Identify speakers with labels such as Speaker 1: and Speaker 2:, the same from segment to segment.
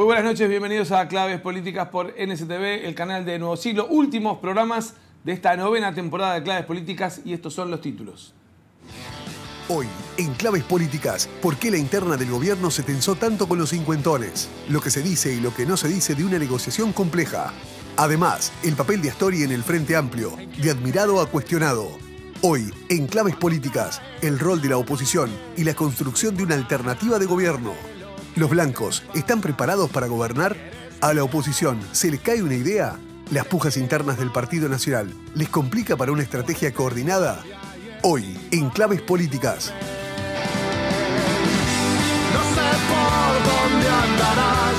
Speaker 1: Muy buenas noches, bienvenidos a Claves Políticas por NSTV, el canal de Nuevo Siglo. Últimos programas de esta novena temporada de Claves Políticas y estos son los títulos.
Speaker 2: Hoy, en Claves Políticas, ¿por qué la interna del gobierno se tensó tanto con los cincuentones? Lo que se dice y lo que no se dice de una negociación compleja. Además, el papel de Astori en el Frente Amplio, de admirado a cuestionado. Hoy, en Claves Políticas, el rol de la oposición y la construcción de una alternativa de gobierno. ¿Los blancos están preparados para gobernar? ¿A la oposición se les cae una idea? ¿Las pujas internas del Partido Nacional les complica para una estrategia coordinada? Hoy, en Claves Políticas.
Speaker 3: No sé por dónde andarás.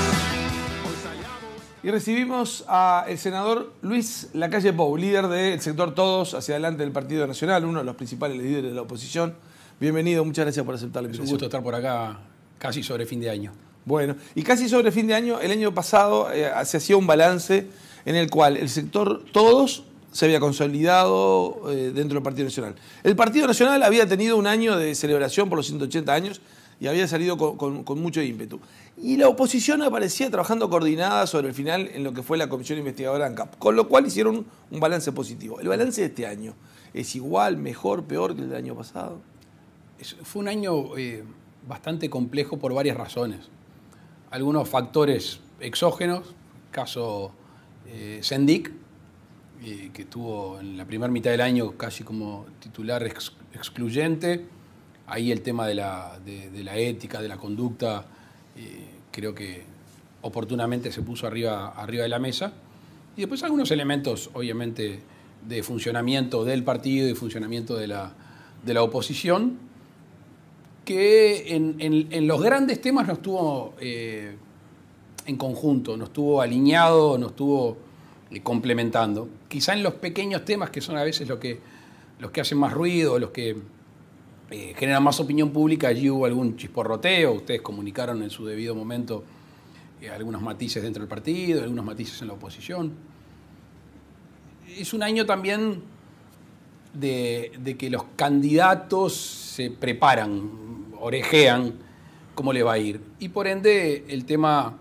Speaker 1: Y recibimos al senador Luis Lacalle Pou, líder del sector Todos hacia adelante del Partido Nacional, uno de los principales líderes de la oposición. Bienvenido, muchas gracias por aceptar la invitación.
Speaker 4: Es un gusto estar por acá casi sobre fin de año.
Speaker 1: Bueno, y casi sobre fin de año, el año pasado se hacía un balance en el cual el sector Todos se había consolidado dentro del Partido Nacional. El Partido Nacional había tenido un año de celebración por los 180 años y había salido con mucho ímpetu. Y la oposición aparecía trabajando coordinada sobre el final en lo que fue la Comisión Investigadora ANCAP, con lo cual hicieron un balance positivo. ¿El balance de este año es igual, mejor, peor que el del año pasado?
Speaker 4: Fue un año bastante complejo por varias razones. Algunos factores exógenos, caso Sendik, que tuvo en la primera mitad del año casi como titular excluyente. Ahí el tema de la ética, de la conducta, creo que oportunamente se puso arriba de la mesa. Y después algunos elementos, obviamente, de funcionamiento del partido y funcionamiento de la oposición, que en los grandes temas no estuvo en conjunto, no estuvo alineado, no estuvo complementando. Quizá en los pequeños temas, que son a veces los que hacen más ruido, los que generan más opinión pública, allí hubo algún chisporroteo. Ustedes comunicaron en su debido momento algunos matices dentro del partido, algunos matices en la oposición. Es un año también de que los candidatos se preparan, orejean cómo le va a ir. Y por ende el tema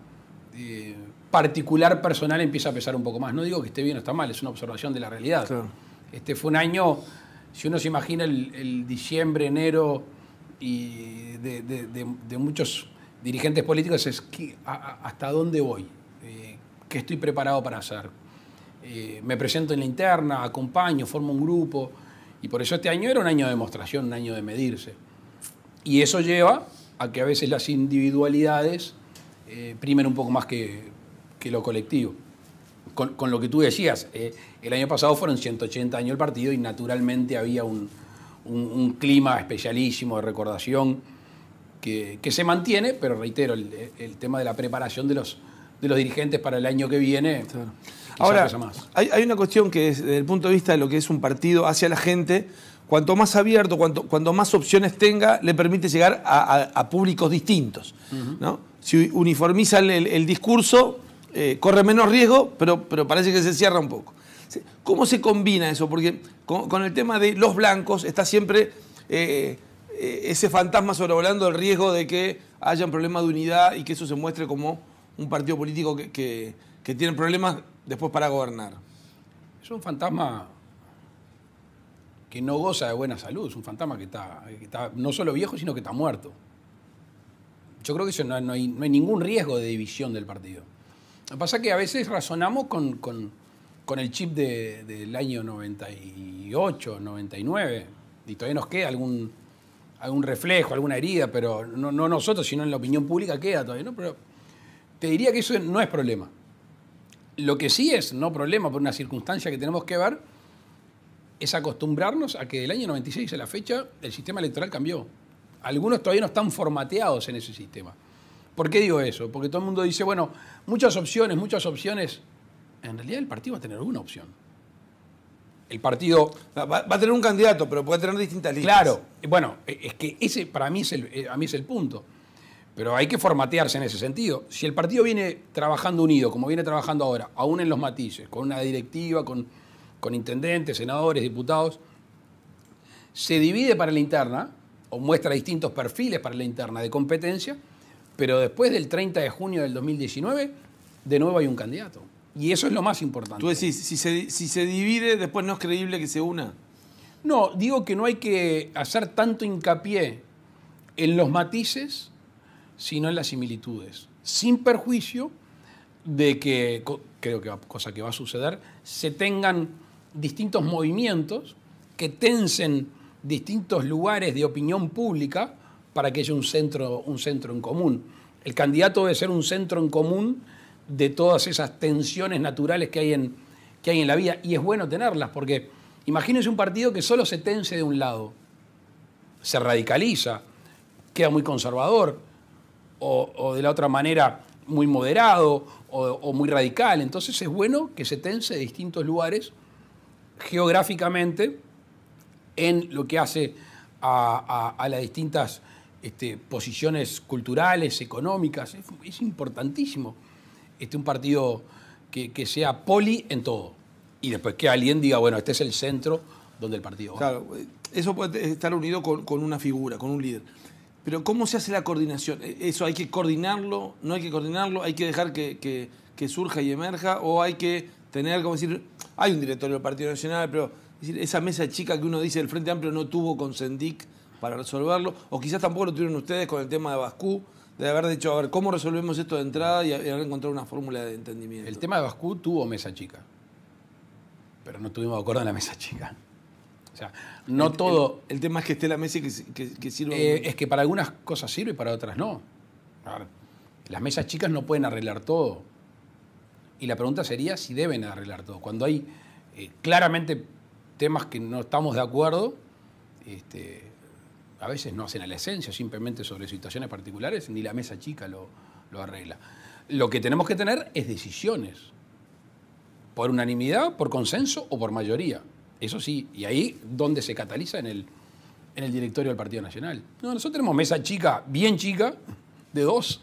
Speaker 4: particular, personal, empieza a pesar un poco más. No digo que esté bien o está mal, es una observación de la realidad.
Speaker 1: Claro.
Speaker 4: Este fue un año, si uno se imagina el diciembre, enero y de muchos dirigentes políticos, es ¿hasta dónde voy? ¿Qué estoy preparado para hacer? Me presento en la interna, acompaño, formo un grupo, y por eso este año era un año de demostración, un año de medirse. Y eso lleva a que a veces las individualidades primen un poco más que lo colectivo. Con lo que tú decías, el año pasado fueron 180 años el partido y naturalmente había un clima especialísimo de recordación que se mantiene, pero reitero, el tema de la preparación de los dirigentes para el año que viene.
Speaker 1: Claro.
Speaker 4: Quizá
Speaker 1: Ahora,
Speaker 4: pesa más.
Speaker 1: hay una cuestión que es, desde el punto de vista de lo que es un partido hacia la gente, cuanto más abierto, cuanto más opciones tenga, le permite llegar a públicos distintos, ¿no? Si uniformiza el discurso, corre menos riesgo, pero parece que se cierra un poco. ¿Cómo se combina eso? Porque con el tema de los blancos está siempre ese fantasma sobrevolando el riesgo de que haya un problema de unidad y que eso se muestre como un partido político que tiene problemas después para gobernar.
Speaker 4: Es un fantasma que no goza de buena salud, es un fantasma que está no solo viejo, sino que está muerto. Yo creo que eso no hay ningún riesgo de división del partido. Lo que pasa es que a veces razonamos con el chip del año 98, 99, y todavía nos queda algún reflejo, alguna herida, pero no nosotros, sino en la opinión pública queda todavía, ¿no? Pero te diría que eso no es problema. Lo que sí es no problema por una circunstancia que tenemos que ver es acostumbrarnos a que del año 96 a la fecha el sistema electoral cambió. Algunos todavía no están formateados en ese sistema. ¿Por qué digo eso? Porque todo el mundo dice, bueno, muchas opciones. En realidad el partido va a tener una opción. El partido
Speaker 1: Va a tener un candidato, pero puede tener distintas listas.
Speaker 4: Claro, bueno, es que ese para mí a mí es el punto. Pero hay que formatearse en ese sentido. Si el partido viene trabajando unido, como viene trabajando ahora, aún en los matices, con una directiva, con intendentes, senadores, diputados, se divide para la interna, o muestra distintos perfiles para la interna de competencia, Pero después del 30 de junio del 2019, de nuevo hay un candidato. Y eso es lo más importante.
Speaker 1: Tú decís, si se divide, después no es creíble que se una.
Speaker 4: No, digo que no hay que hacer tanto hincapié en los matices, sino en las similitudes. Sin perjuicio de que, creo que cosa que va a suceder, se tengan distintos movimientos que tensen distintos lugares de opinión pública para que haya un centro en común. El candidato debe ser un centro en común de todas esas tensiones naturales que hay en la vida. Y es bueno tenerlas, porque imagínense un partido que solo se tense de un lado. Se radicaliza, queda muy conservador, o de la otra manera muy moderado, o muy radical. Entonces es bueno que se tense de distintos lugares geográficamente en lo que hace a las distintas posiciones culturales, económicas. Es importantísimo un partido que sea poli en todo. Y después que alguien diga, bueno, este es el centro donde el partido va.
Speaker 1: Claro, eso puede estar unido con una figura, con un líder. Pero ¿cómo se hace la coordinación? ¿Eso hay que coordinarlo? ¿No hay que coordinarlo? ¿Hay que dejar que surja y emerja? ¿O hay que tener, como decir, hay un directorio del Partido Nacional, pero es decir, esa mesa chica que uno dice el Frente Amplio no tuvo con Sendik para resolverlo? O quizás tampoco lo tuvieron ustedes con el tema de Bascú, de haber dicho, a ver, ¿cómo resolvemos esto de entrada y haber encontrado una fórmula de entendimiento?
Speaker 4: El tema de Bascú tuvo mesa chica, pero no tuvimos acuerdo en la mesa chica. O sea, no todo...
Speaker 1: El tema es que esté la mesa y que sirva...
Speaker 4: es que para algunas cosas sirve y para otras no. A ver, las mesas chicas no pueden arreglar todo. Y la pregunta sería si deben arreglar todo. Cuando hay claramente temas que no estamos de acuerdo, a veces no hacen a la esencia, simplemente sobre situaciones particulares, ni la mesa chica lo arregla. Lo que tenemos que tener es decisiones. Por unanimidad, por consenso o por mayoría. Eso sí, y ahí donde se cataliza en el directorio del Partido Nacional. No, nosotros tenemos mesa chica, bien chica, de 2,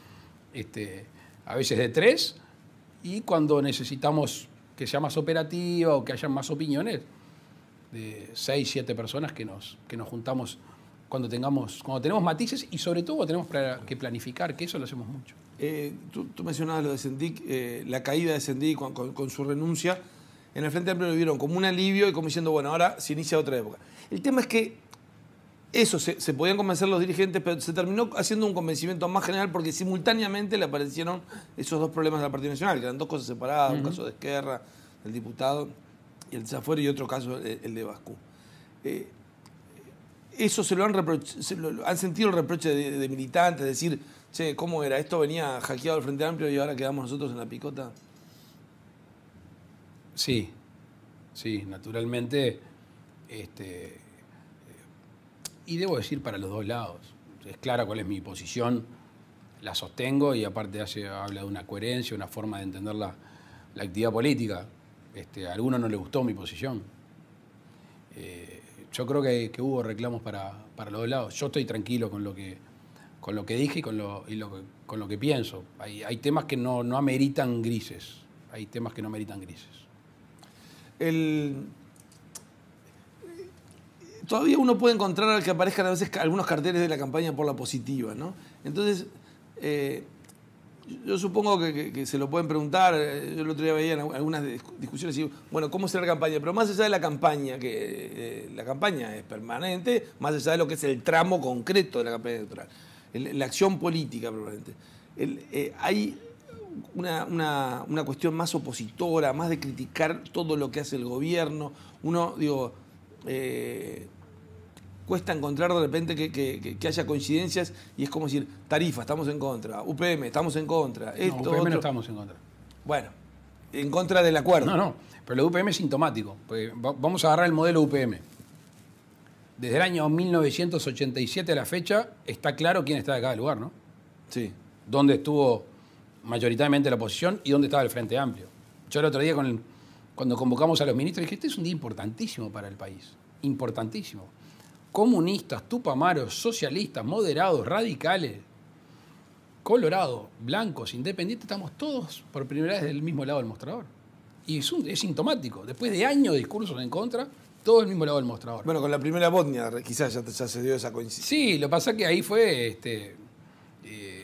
Speaker 4: a veces de 3, y cuando necesitamos que sea más operativa o que haya más opiniones, de 6, 7 personas que nos juntamos cuando tenemos matices y sobre todo tenemos que planificar, que eso lo hacemos mucho.
Speaker 1: Tú mencionabas lo de Sendik, la caída de Sendik con su renuncia. En el Frente Amplio lo vieron como un alivio y como diciendo, bueno, ahora se inicia otra época. El tema es que eso se podían convencer los dirigentes, pero se terminó haciendo un convencimiento más general porque simultáneamente le aparecieron esos dos problemas del Partido Nacional, que eran dos cosas separadas, un caso de Esquerra, el diputado, y el desafuero, y otro caso, el de Bascú. Eso se lo han sentido el reproche de militantes, decir, che, ¿cómo era? Esto venía hackeado el Frente Amplio y ahora quedamos nosotros en la picota.
Speaker 4: Sí, naturalmente, y debo decir para los dos lados. Es clara cuál es mi posición, la sostengo y aparte habla de una coherencia, una forma de entender la actividad política. A algunos no les gustó mi posición. Yo creo que hubo reclamos para los dos lados. Yo estoy tranquilo con lo que dije y con lo que pienso. Hay temas que no ameritan grises. Hay temas que no ameritan grises.
Speaker 1: Todavía uno puede encontrar que aparezcan a veces algunos carteles de la campaña por la positiva, ¿no? Entonces, yo supongo que se lo pueden preguntar. Yo el otro día veía en algunas discusiones y digo, bueno, ¿cómo será la campaña? Pero más allá de la campaña, que la campaña es permanente, más allá de lo que es el tramo concreto de la campaña electoral, la acción política permanente, hay una cuestión más opositora, más de criticar todo lo que hace el gobierno. Uno, digo, cuesta encontrar de repente que haya coincidencias y es como decir, Tarifa, estamos en contra, UPM, estamos en contra. Esto,
Speaker 4: UPM no estamos en contra.
Speaker 1: Bueno, en contra del acuerdo.
Speaker 4: No, pero la UPM es sintomático. Vamos a agarrar el modelo UPM. Desde el año 1987 a la fecha está claro quién está de cada lugar, ¿no?
Speaker 1: Sí.
Speaker 4: Dónde estuvo mayoritariamente la oposición y dónde estaba el Frente Amplio. Yo el otro día cuando convocamos a los ministros dije, este es un día importantísimo para el país, importantísimo. Comunistas, tupamaros, socialistas, moderados, radicales, colorados, blancos, independientes, estamos todos por primera vez del mismo lado del mostrador. Y es sintomático. Después de años de discursos en contra, todo del mismo lado del mostrador.
Speaker 1: Bueno, con la primera Botnia quizás ya se dio esa coincidencia.
Speaker 4: Sí, lo que pasa es que ahí fue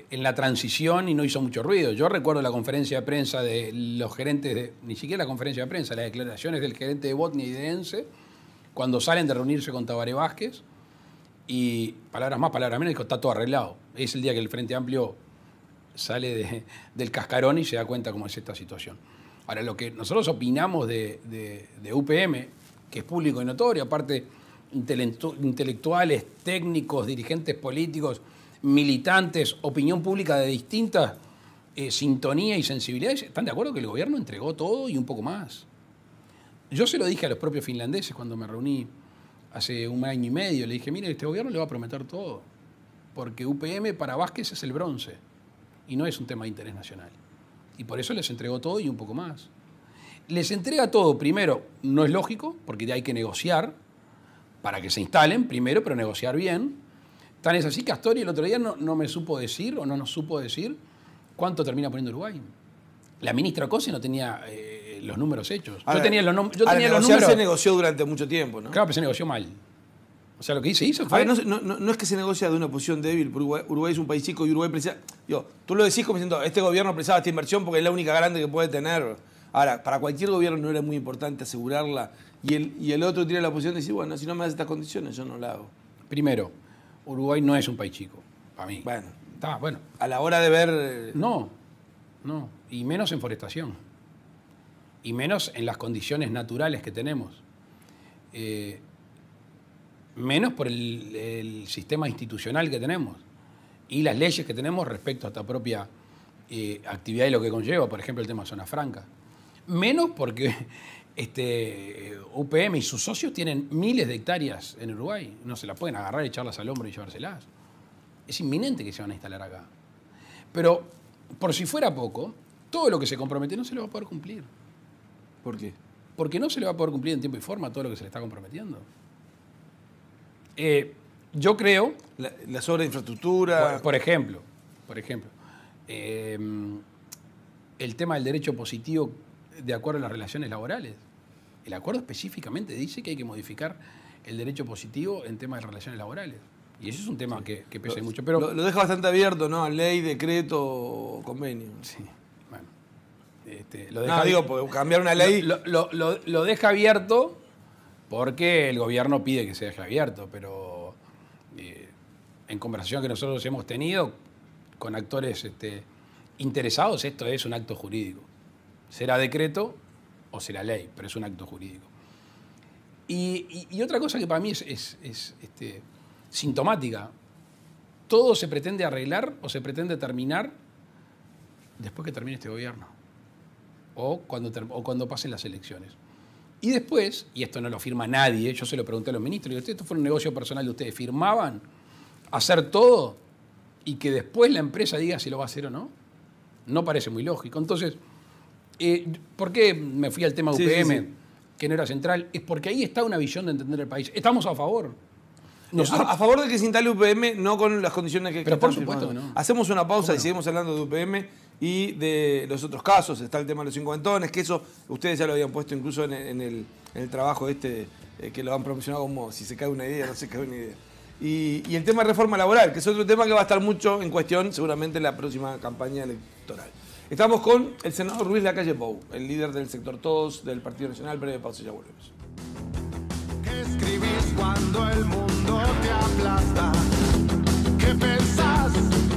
Speaker 4: en la transición y no hizo mucho ruido. Yo recuerdo la conferencia de prensa de los gerentes, ni siquiera la conferencia de prensa, las declaraciones del gerente de Botnia y de ENSE, cuando salen de reunirse con Tabaré Vázquez, y palabras más, palabras menos, dijo, está todo arreglado. Es el día que el Frente Amplio sale del cascarón y se da cuenta cómo es esta situación. Ahora, lo que nosotros opinamos de UPM, que es público y notorio, aparte intelectuales, técnicos, dirigentes políticos, militantes, opinión pública de distintas sintonía y sensibilidades, están de acuerdo que el gobierno entregó todo y un poco más. Yo se lo dije a los propios finlandeses cuando me reuní hace un año y medio. Le dije, mire, este gobierno le va a prometer todo, porque UPM para Vázquez es el bronce y no es un tema de interés nacional. Y por eso les entregó todo y un poco más. Les entrega todo, primero, no es lógico, porque hay que negociar para que se instalen, primero, pero negociar bien. Tan es así que Astori el otro día no me supo decir, o no nos supo decir, cuánto termina poniendo Uruguay. La ministra Cosi no tenía los números hechos.
Speaker 1: Ahora,
Speaker 4: yo tenía los números.
Speaker 1: Se negoció durante mucho tiempo, ¿no?
Speaker 4: Claro, pero se negoció mal. O sea, lo que se hizo fue...
Speaker 1: No es que se negocia de una posición débil, porque Uruguay es un país chico y Uruguay precisa... Tú lo decís como diciendo, este gobierno precisaba esta inversión porque es la única garante que puede tener. Ahora, para cualquier gobierno no era muy importante asegurarla y el otro tiene la posición de decir, bueno, si no me das estas condiciones, yo no la hago.
Speaker 4: Primero, Uruguay no es un país chico, para mí.
Speaker 1: Bueno.
Speaker 4: Está, bueno.
Speaker 1: A la hora de ver...
Speaker 4: No. Y menos en forestación. Y menos en las condiciones naturales que tenemos. Menos por el sistema institucional que tenemos y las leyes que tenemos respecto a esta propia actividad y lo que conlleva, por ejemplo, el tema de zona franca. Menos porque UPM y sus socios tienen miles de hectáreas en Uruguay. No se las pueden agarrar, echarlas al hombro y llevárselas. Es inminente que se van a instalar acá. Pero, por si fuera poco, todo lo que se compromete no se lo va a poder cumplir.
Speaker 1: ¿Por qué?
Speaker 4: Porque no se le va a poder cumplir en tiempo y forma todo lo que se le está comprometiendo. Yo creo...
Speaker 1: La sobre infraestructura...
Speaker 4: Por ejemplo, el tema del derecho positivo de acuerdo a las relaciones laborales. El acuerdo específicamente dice que hay que modificar el derecho positivo en temas de relaciones laborales. Y eso es un tema que pesa mucho. Pero
Speaker 1: lo deja bastante abierto, ¿no? Ley, decreto, convenio.
Speaker 4: Sí, bueno. Lo deja,
Speaker 1: porque cambiar una ley...
Speaker 4: Lo deja abierto porque el gobierno pide que se deje abierto, pero en conversación que nosotros hemos tenido con actores interesados, esto es un acto jurídico. Será decreto o será ley, pero es un acto jurídico. Y otra cosa que para mí es sintomática, todo se pretende arreglar o se pretende terminar después que termine este gobierno o cuando pasen las elecciones. Y después, y esto no lo firma nadie, yo se lo pregunté a los ministros, digo, esto fue un negocio personal de ustedes, ¿firmaban hacer todo y que después la empresa diga si lo va a hacer o no? No parece muy lógico. Entonces, ¿por qué me fui al tema UPM, que no era central? Es porque ahí está una visión de entender el país. Estamos a favor.
Speaker 1: Nosotros, a favor de que se instale UPM, no con las condiciones que
Speaker 4: pero por supuesto que no.
Speaker 1: Hacemos una pausa y
Speaker 4: no?
Speaker 1: seguimos hablando de UPM y de los otros casos. Está el tema de los cincuentones, que eso ustedes ya lo habían puesto incluso en el trabajo que lo han promocionado como si se cae una idea, no se cae una idea. Y el tema de reforma laboral, que es otro tema que va a estar mucho en cuestión seguramente en la próxima campaña electoral. Estamos con el senador Luis Lacalle Pou, el líder del sector Todos del Partido Nacional. Breve pausa y ya volvemos.
Speaker 3: ¿Qué escribís cuando el mundo te aplasta? ¿Qué pensás?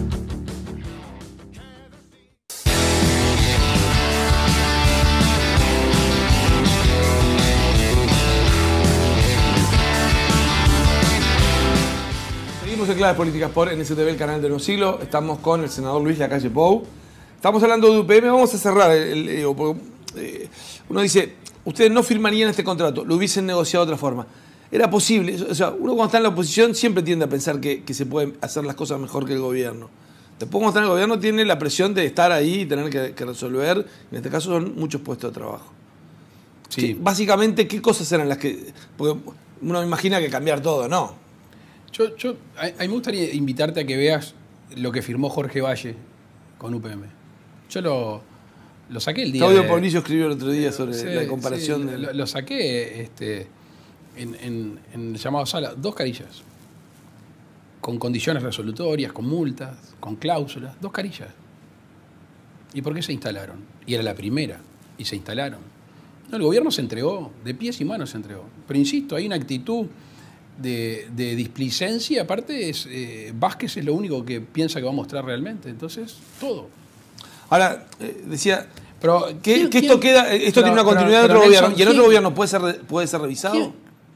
Speaker 1: Seguimos en Claves Políticas por NSTV, el canal de Nuevo Siglo. Estamos con el senador Luis Lacalle Pou. Estamos hablando de UPM, vamos a cerrar. Uno dice, ustedes no firmarían este contrato, lo hubiesen negociado de otra forma. Era posible, o sea, uno cuando está en la oposición siempre tiende a pensar que se pueden hacer las cosas mejor que el gobierno. Después cuando está en el gobierno tiene la presión de estar ahí y tener que resolver, en este caso son muchos puestos de trabajo.
Speaker 4: Sí.
Speaker 1: Básicamente, ¿qué cosas eran las que...? Porque uno imagina que cambiar todo, ¿no?
Speaker 4: A mí me gustaría invitarte a que veas lo que firmó Jorge Valle con UPM. Yo lo saqué el día.
Speaker 1: Claudio Paulillo escribió el otro día sobre la comparación.
Speaker 4: Sí, lo saqué en el llamado sala. 2 carillas. con condiciones resolutorias, con multas, con cláusulas, 2 carillas. ¿Y por qué se instalaron? Y era la primera, y se instalaron. No, el gobierno se entregó, de pies y manos se entregó. Pero insisto, hay una actitud de displicencia, aparte Vázquez es lo único que piensa que va a mostrar realmente. Entonces, todo.
Speaker 1: Ahora, decía,
Speaker 4: Pero,
Speaker 1: que esto queda, esto tiene una continuidad en otro gobierno, y en otro gobierno puede ser revisado.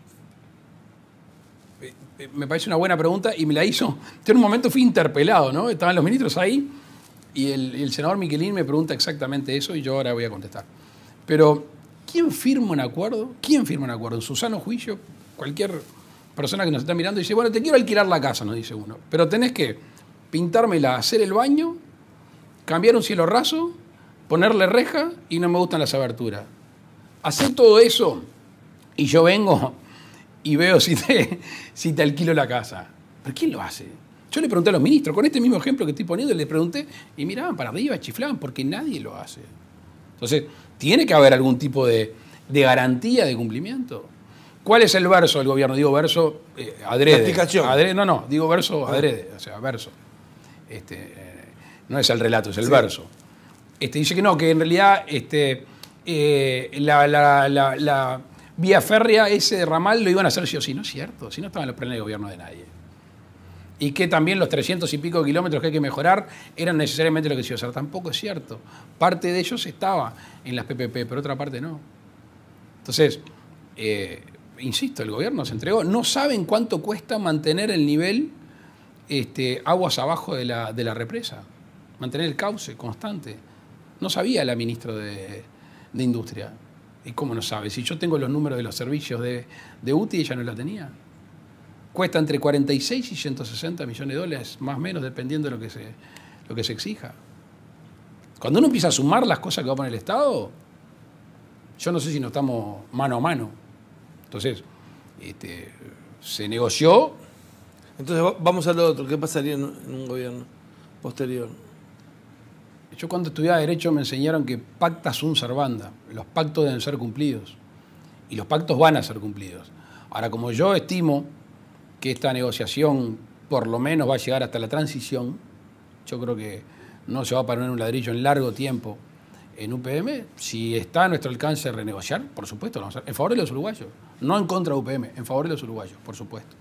Speaker 4: Me parece una buena pregunta y me la hizo. Yo en un momento fui interpelado, ¿no? Estaban los ministros ahí y el senador Miquelín me pregunta exactamente eso y yo ahora voy a contestar. Pero, ¿quién firma un acuerdo? ¿Quién firma un acuerdo? En su sano juicio, cualquier persona que nos está mirando dice, bueno, te quiero alquilar la casa, nos dice uno, pero tenés que pintármela, hacer el baño, cambiar un cielo raso, ponerle reja y no me gustan las aberturas. Hacer todo eso y yo vengo y veo si te alquilo la casa. ¿Pero quién lo hace? Yo le pregunté a los ministros, con este mismo ejemplo que estoy poniendo, les pregunté y miraban para arriba, chiflaban, porque nadie lo hace. Entonces, tiene que haber algún tipo de garantía de cumplimiento. ¿Cuál es el verso del gobierno? Digo verso adrede.
Speaker 1: La explicación.
Speaker 4: Adrede, no, digo verso adrede, o sea, verso. No es el relato, es el verso. Dice que no, que en realidad la vía férrea, ese ramal, lo iban a hacer sí o sí. No es cierto, si no estaban los planes de gobierno de nadie. Y que también los 300 y pico kilómetros que hay que mejorar eran necesariamente lo que se iba a hacer. Tampoco es cierto. Parte de ellos estaba en las PPP, pero otra parte no. Entonces, insisto, el gobierno se entregó. No saben cuánto cuesta mantener el nivel aguas abajo de la represa. Mantener el cauce constante. No sabía la ministra de Industria. ¿Y cómo no sabe? Si yo tengo los números de los servicios de UTI, ella no la tenía. Cuesta entre 46 y 160 millones de dólares, más o menos, dependiendo de lo que se exija. Cuando uno empieza a sumar las cosas que va a poner el Estado, yo no sé si no estamos mano a mano. Entonces, se negoció.
Speaker 1: Entonces, vamos a lo otro. ¿Qué pasaría en un gobierno posterior?
Speaker 4: Yo cuando estudiaba Derecho me enseñaron que pacta sunt servanda. Los pactos deben ser cumplidos. Y los pactos van a ser cumplidos. Ahora, como yo estimo que esta negociación por lo menos va a llegar hasta la transición, yo creo que no se va a poner un ladrillo en largo tiempo en UPM. Si está a nuestro alcance renegociar, por supuesto, lo vamos a hacer. En favor de los uruguayos. No en contra de UPM, en favor de los uruguayos, por supuesto.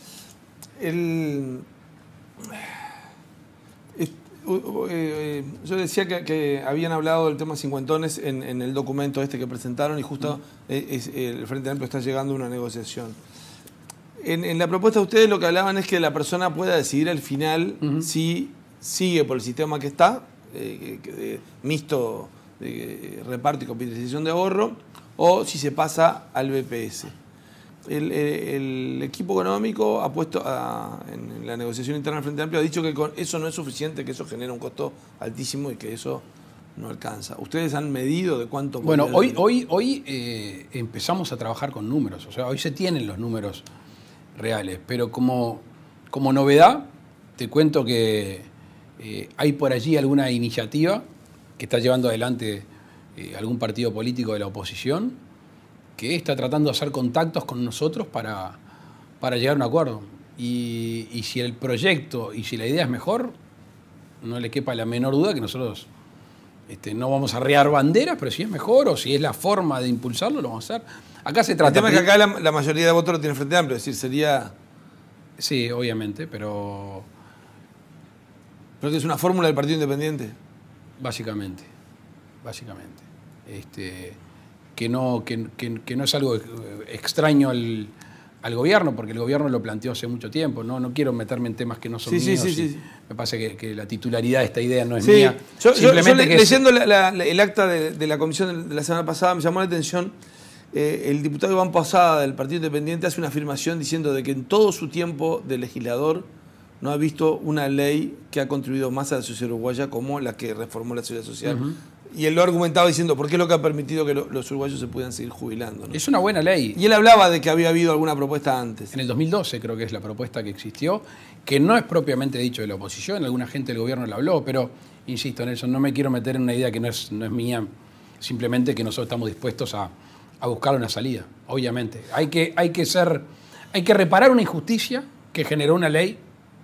Speaker 1: Yo decía que habían hablado del tema cincuentones en el documento que presentaron y justo el Frente Amplio está llegando a una negociación. En la propuesta de ustedes lo que hablaban es que la persona pueda decidir al final si sigue por el sistema que está, mixto de reparto y capitalización de ahorro, o si se pasa al BPS. El equipo económico ha puesto en la negociación interna del Frente Amplio ha dicho que eso no es suficiente, que eso genera un costo altísimo y que eso no alcanza. ¿Ustedes han medido de cuánto?
Speaker 4: Bueno, hoy empezamos a trabajar con números, o sea, hoy se tienen los números reales, pero como novedad te cuento que hay por allí alguna iniciativa que está llevando adelante algún partido político de la oposición que está tratando de hacer contactos con nosotros para llegar a un acuerdo. Y si el proyecto y si la idea es mejor, no le quepa la menor duda que nosotros no vamos a arriar banderas, pero si es mejor o si es la forma de impulsarlo, lo vamos a hacer. Acá se trata...
Speaker 1: El tema es que acá la mayoría de votos lo tiene el Frente Amplio, es decir, sería...
Speaker 4: Sí, obviamente, pero...
Speaker 1: ¿Pero que es una fórmula del Partido Independiente?
Speaker 4: Básicamente. Que no es algo extraño al gobierno, porque el gobierno lo planteó hace mucho tiempo. No quiero meterme en temas que no son míos. Sí. Me parece que la titularidad de esta idea no es mía.
Speaker 1: Yo leyendo el acta de la comisión de la semana pasada, me llamó la atención, el diputado Iván Posada del Partido Independiente hace una afirmación diciendo de que en todo su tiempo de legislador no ha visto una ley que ha contribuido más a la sociedad uruguaya como la que reformó la seguridad social. Y él lo argumentaba diciendo, ¿por qué es lo que ha permitido que los uruguayos se puedan seguir jubilando? ¿No?
Speaker 4: Es una buena ley.
Speaker 1: Y él hablaba de que había habido alguna propuesta antes.
Speaker 4: En el 2012 creo que es la propuesta que existió, que no es propiamente dicho de la oposición, alguna gente del gobierno la habló, pero, insisto, Nelson, no me quiero meter en una idea que no es mía, simplemente que nosotros estamos dispuestos a buscar una salida, obviamente. Hay que reparar una injusticia que generó una ley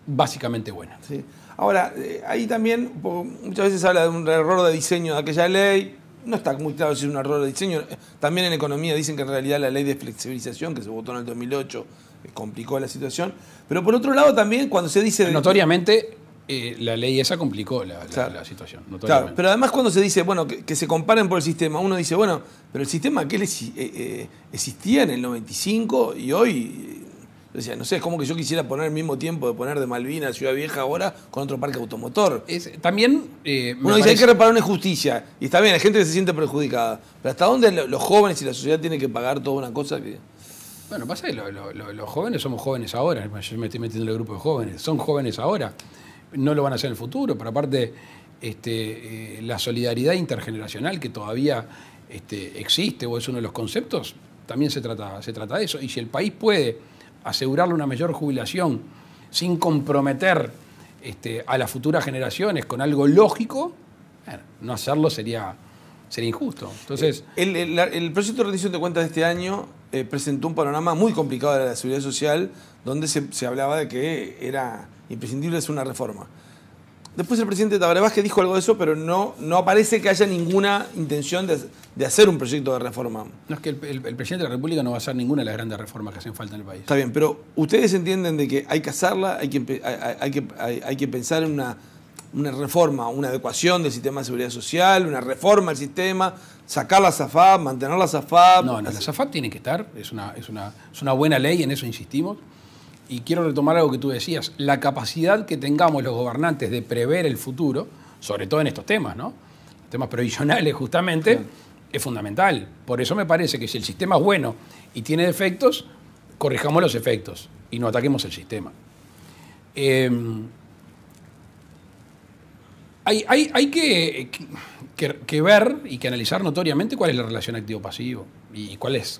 Speaker 4: básicamente buena.
Speaker 1: Sí. Ahora, ahí también muchas veces se habla de un error de diseño de aquella ley. No está muy claro si es un error de diseño. También en economía dicen que en realidad la ley de flexibilización que se votó en el 2008 complicó la situación. Pero por otro lado también cuando se dice...
Speaker 4: Notoriamente la ley esa complicó la situación.
Speaker 1: Claro, pero además cuando se dice, bueno, que se comparen por el sistema, uno dice, bueno, pero el sistema aquel existía en el 95 y hoy... O sea, no sé, es como que yo quisiera poner el mismo tiempo de poner de Malvinas a Ciudad Vieja ahora con otro parque automotor.
Speaker 4: También...
Speaker 1: uno dice, hay que reparar una injusticia. Y está bien, hay gente que se siente perjudicada. Pero ¿hasta dónde los jóvenes y la sociedad tienen que pagar toda una cosa que...?
Speaker 4: Bueno, pasa que los jóvenes somos jóvenes ahora. Yo me estoy metiendo en el grupo de jóvenes. Son jóvenes ahora. No lo van a hacer en el futuro. Pero aparte, la solidaridad intergeneracional que todavía existe o es uno de los conceptos, también se trata de eso. Y si el país puede asegurarle una mayor jubilación sin comprometer a las futuras generaciones con algo lógico, bueno, no hacerlo sería injusto. Entonces,
Speaker 1: el proyecto de rendición de cuentas de este año presentó un panorama muy complicado de la seguridad social, donde se hablaba de que era imprescindible hacer una reforma. Después el presidente Tabaré Vázquez dijo algo de eso, pero no aparece que haya ninguna intención de hacer un proyecto de reforma.
Speaker 4: No, es que el presidente de la República no va a hacer ninguna de las grandes reformas que hacen falta en el país.
Speaker 1: Está bien, pero ustedes entienden de que hay que hacerla, hay que pensar en una reforma, una adecuación del sistema de seguridad social, una reforma del sistema, sacar la SAFAP, mantener la SAFAP.
Speaker 4: No, la SAFAP tiene que estar, es una buena ley, en eso insistimos. Y quiero retomar algo que tú decías, la capacidad que tengamos los gobernantes de prever el futuro, sobre todo en estos temas, ¿no? Temas previsionales justamente, sí, es fundamental. Por eso me parece que si el sistema es bueno y tiene defectos, corrijamos los efectos y no ataquemos el sistema. Hay que ver y que analizar notoriamente cuál es la relación activo-pasivo y cuál es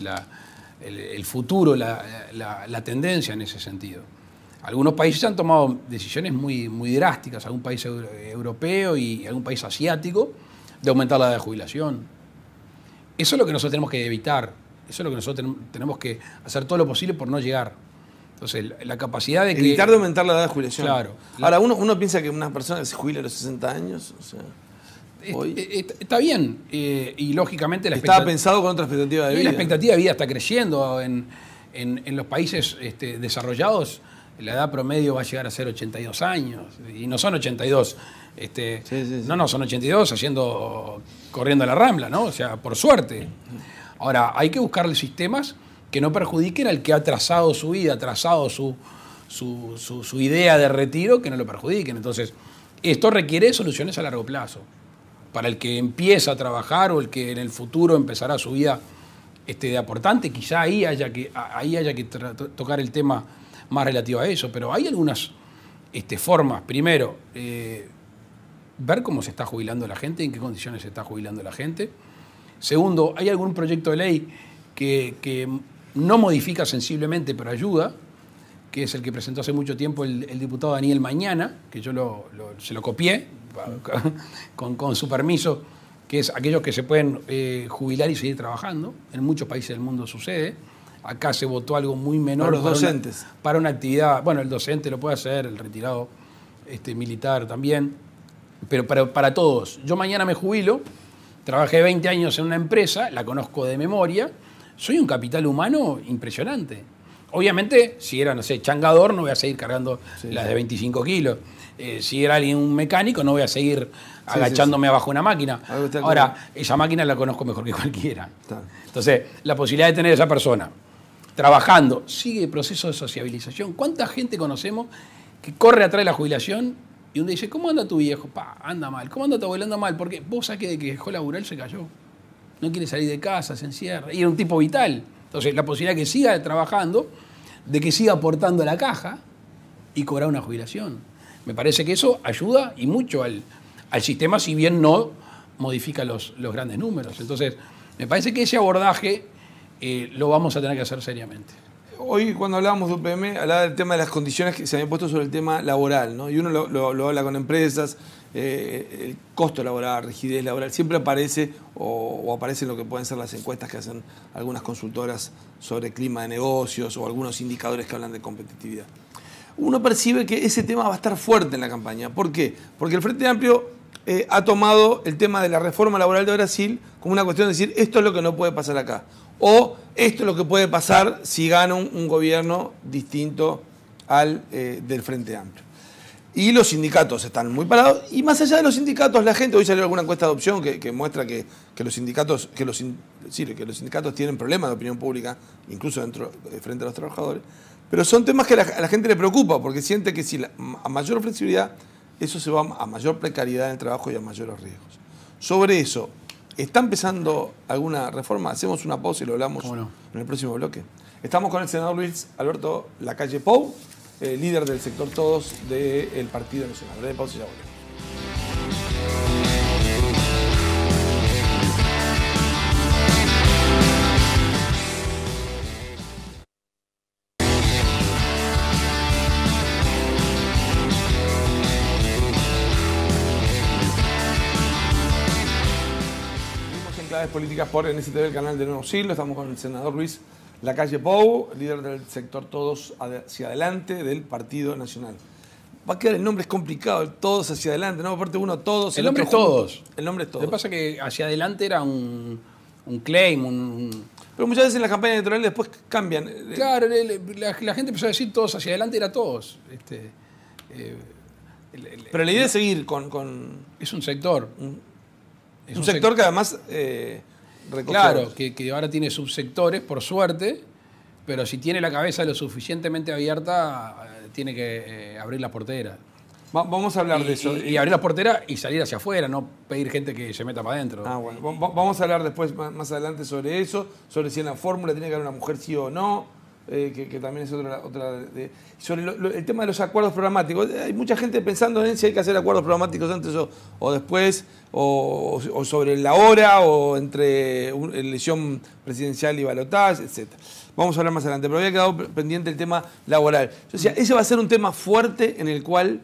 Speaker 4: el futuro, la tendencia en ese sentido. Algunos países han tomado decisiones muy, muy drásticas, algún país europeo y algún país asiático, de aumentar la edad de jubilación. Eso es lo que nosotros tenemos que evitar, eso es lo que nosotros tenemos que hacer todo lo posible por no llegar. Entonces, la capacidad de que...
Speaker 1: Evitar de aumentar la edad de jubilación.
Speaker 4: Claro.
Speaker 1: Ahora, uno piensa que una persona que se jubila a los 60 años, o sea...
Speaker 4: Está bien, y lógicamente
Speaker 1: estaba pensado con otra expectativa de vida.
Speaker 4: La expectativa de vida está creciendo. En los países desarrollados, la edad promedio va a llegar a ser 82 años. Y no son 82.
Speaker 1: Sí.
Speaker 4: No, son 82 corriendo la Rambla, ¿no? O sea, por suerte. Ahora, hay que buscarle sistemas que no perjudiquen al que ha trazado su vida, ha trazado su idea de retiro, que no lo perjudiquen. Entonces, esto requiere soluciones a largo plazo. Para el que empieza a trabajar o el que en el futuro empezará su vida de aportante, quizá ahí haya que tocar el tema más relativo a eso. Pero hay algunas formas. Primero, ver cómo se está jubilando la gente, en qué condiciones se está jubilando la gente. Segundo, hay algún proyecto de ley que no modifica sensiblemente, pero ayuda, que es el que presentó hace mucho tiempo el diputado Daniel Mañana, que yo se lo copié, con su permiso, que es aquellos que se pueden jubilar y seguir trabajando. En muchos países del mundo sucede. Acá se votó algo muy menor.
Speaker 1: Para los docentes.
Speaker 4: Para una actividad, bueno, el docente lo puede hacer, el retirado militar también, pero para todos. Yo mañana me jubilo, trabajé 20 años en una empresa, la conozco de memoria, soy un capital humano impresionante. Obviamente, si era, no sé, changador, no voy a seguir cargando las de 25 kilos. Si era alguien un mecánico, no voy a seguir agachándome abajo de una máquina. Ahora, esa máquina la conozco mejor que cualquiera. Entonces, la posibilidad de tener a esa persona trabajando, sigue el proceso de sociabilización. ¿Cuánta gente conocemos que corre atrás de la jubilación y uno dice, ¿cómo anda tu viejo? Anda mal. ¿Cómo anda tu abuelo? Anda mal. Porque vos sabés que de que dejó laburar se cayó. No quiere salir de casa, se encierra. Y era un tipo vital. Entonces, la posibilidad de que siga trabajando, de que siga aportando a la caja y cobrar una jubilación. Me parece que eso ayuda y mucho al sistema, si bien no modifica los grandes números. Entonces, me parece que ese abordaje lo vamos a tener que hacer seriamente.
Speaker 1: Hoy, cuando hablábamos de UPM, hablaba del tema de las condiciones que se habían puesto sobre el tema laboral, ¿no? Y uno lo habla con empresas, el costo laboral, rigidez laboral, siempre aparece o aparece en lo que pueden ser las encuestas que hacen algunas consultoras sobre clima de negocios o algunos indicadores que hablan de competitividad. uno percibe que ese tema va a estar fuerte en la campaña. ¿Por qué? Porque el Frente Amplio ha tomado el tema de la reforma laboral de Brasil como una cuestión de decir esto es lo que no puede pasar acá. O esto es lo que puede pasar si gana un gobierno distinto al del Frente Amplio. Y los sindicatos están muy parados. Y más allá de los sindicatos, la gente, hoy salió alguna encuesta de opción que muestra que los sindicatos tienen problemas de opinión pública, incluso frente a los trabajadores. Pero son temas que a la gente le preocupa, porque siente que si a mayor flexibilidad, eso se va a mayor precariedad en el trabajo y a mayores riesgos. Sobre eso, ¿está empezando alguna reforma? Hacemos una pausa y lo hablamos en el próximo bloque. Estamos con el senador Luis Alberto Lacalle Pou, líder del sector Todos del Partido Nacional. Breve pausa y ya volvemos. Políticas por NSTV, el canal de Nuevo Siglo. Estamos con el senador Luis Lacalle Pou, líder del sector Todos hacia Adelante del Partido Nacional. Va a quedar el nombre, es complicado, el Todos hacia Adelante, ¿no? Aparte uno Todos.
Speaker 4: El nombre es Todos.
Speaker 1: El nombre es Todos.
Speaker 4: Lo que pasa es que hacia adelante era un claim,
Speaker 1: Pero muchas veces en las campañas electorales después cambian.
Speaker 4: Claro, la gente empezó a decir Todos hacia adelante, era Todos.
Speaker 1: Pero la idea es seguir con...
Speaker 4: Es un sector.
Speaker 1: Es un sector que además recogió.
Speaker 4: Claro, que ahora tiene subsectores, por suerte, pero si tiene la cabeza lo suficientemente abierta, tiene que abrir las porteras.
Speaker 1: Vamos a hablar de eso.
Speaker 4: Y abrir las porteras y salir hacia afuera, no pedir gente que se meta para adentro.
Speaker 1: Bueno. Vamos a hablar después, más adelante, sobre eso, sobre si en la fórmula tiene que haber una mujer sí o no. Que también es otra sobre el tema de los acuerdos programáticos. Hay mucha gente pensando en si hay que hacer acuerdos programáticos antes o después, o sobre la hora, o entre elección presidencial y balotaje, etc. Vamos a hablar más adelante, pero había quedado pendiente el tema laboral. Yo decía, ese va a ser un tema fuerte en el cual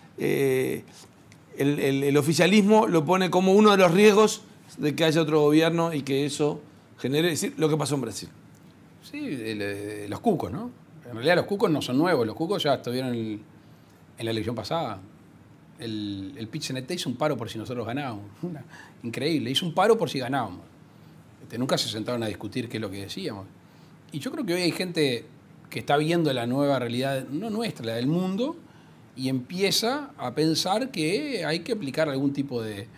Speaker 1: el oficialismo lo pone como uno de los riesgos de que haya otro gobierno y que eso genere, es decir, lo que pasó en Brasil.
Speaker 4: Sí, los cucos, ¿no? En realidad los cucos no son nuevos, los cucos ya estuvieron en la elección pasada. El PIT-CNT hizo un paro por si nosotros ganábamos. Increíble, hizo un paro por si ganábamos. Nunca se sentaron a discutir qué es lo que decíamos. Y yo creo que hoy hay gente que está viendo la nueva realidad, no nuestra, la del mundo, y empieza a pensar que hay que aplicar algún tipo de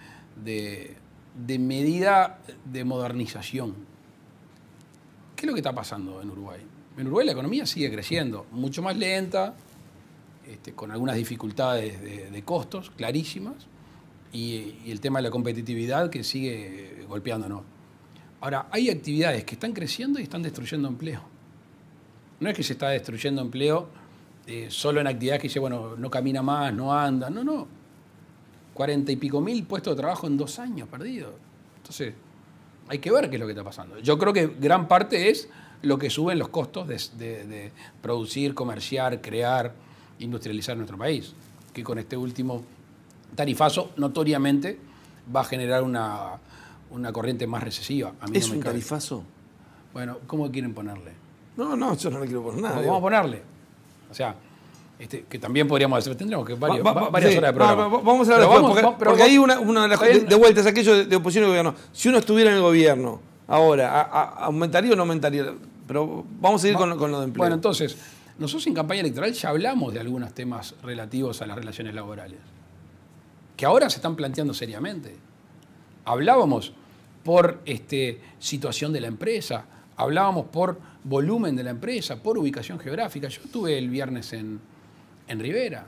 Speaker 4: medida de modernización. ¿Qué es lo que está pasando en Uruguay? En Uruguay la economía sigue creciendo, mucho más lenta, con algunas dificultades de costos clarísimas, y el tema de la competitividad que sigue golpeándonos. Ahora, hay actividades que están creciendo y están destruyendo empleo. No es que se está destruyendo empleo solo en actividades que dice, bueno, no camina más, no anda. No. 40 y pico mil puestos de trabajo en 2 años perdidos. Entonces, hay que ver qué es lo que está pasando. Yo creo que gran parte es lo que suben los costos de producir, comerciar, crear, industrializar nuestro país. Que con este último tarifazo, notoriamente, va a generar una corriente más recesiva. A mí
Speaker 1: ¿Es
Speaker 4: no me
Speaker 1: un
Speaker 4: cabe.
Speaker 1: tarifazo?
Speaker 4: Bueno, ¿cómo quieren ponerle?
Speaker 1: No, yo no le quiero poner nada.
Speaker 4: Vamos a ponerle. O sea, que también podríamos hacer, tendremos que varias horas de programa.
Speaker 1: Vamos a hablar después, porque ahí una de las de vueltas, aquello de oposición al gobierno. Si uno estuviera en el gobierno ahora, ¿aumentaría o no aumentaría? Pero vamos a seguir con lo de empleo.
Speaker 4: Bueno, entonces, nosotros en campaña electoral ya hablamos de algunos temas relativos a las relaciones laborales, que ahora se están planteando seriamente. Hablábamos por situación de la empresa, hablábamos por volumen de la empresa, por ubicación geográfica. Yo estuve el viernes en Rivera.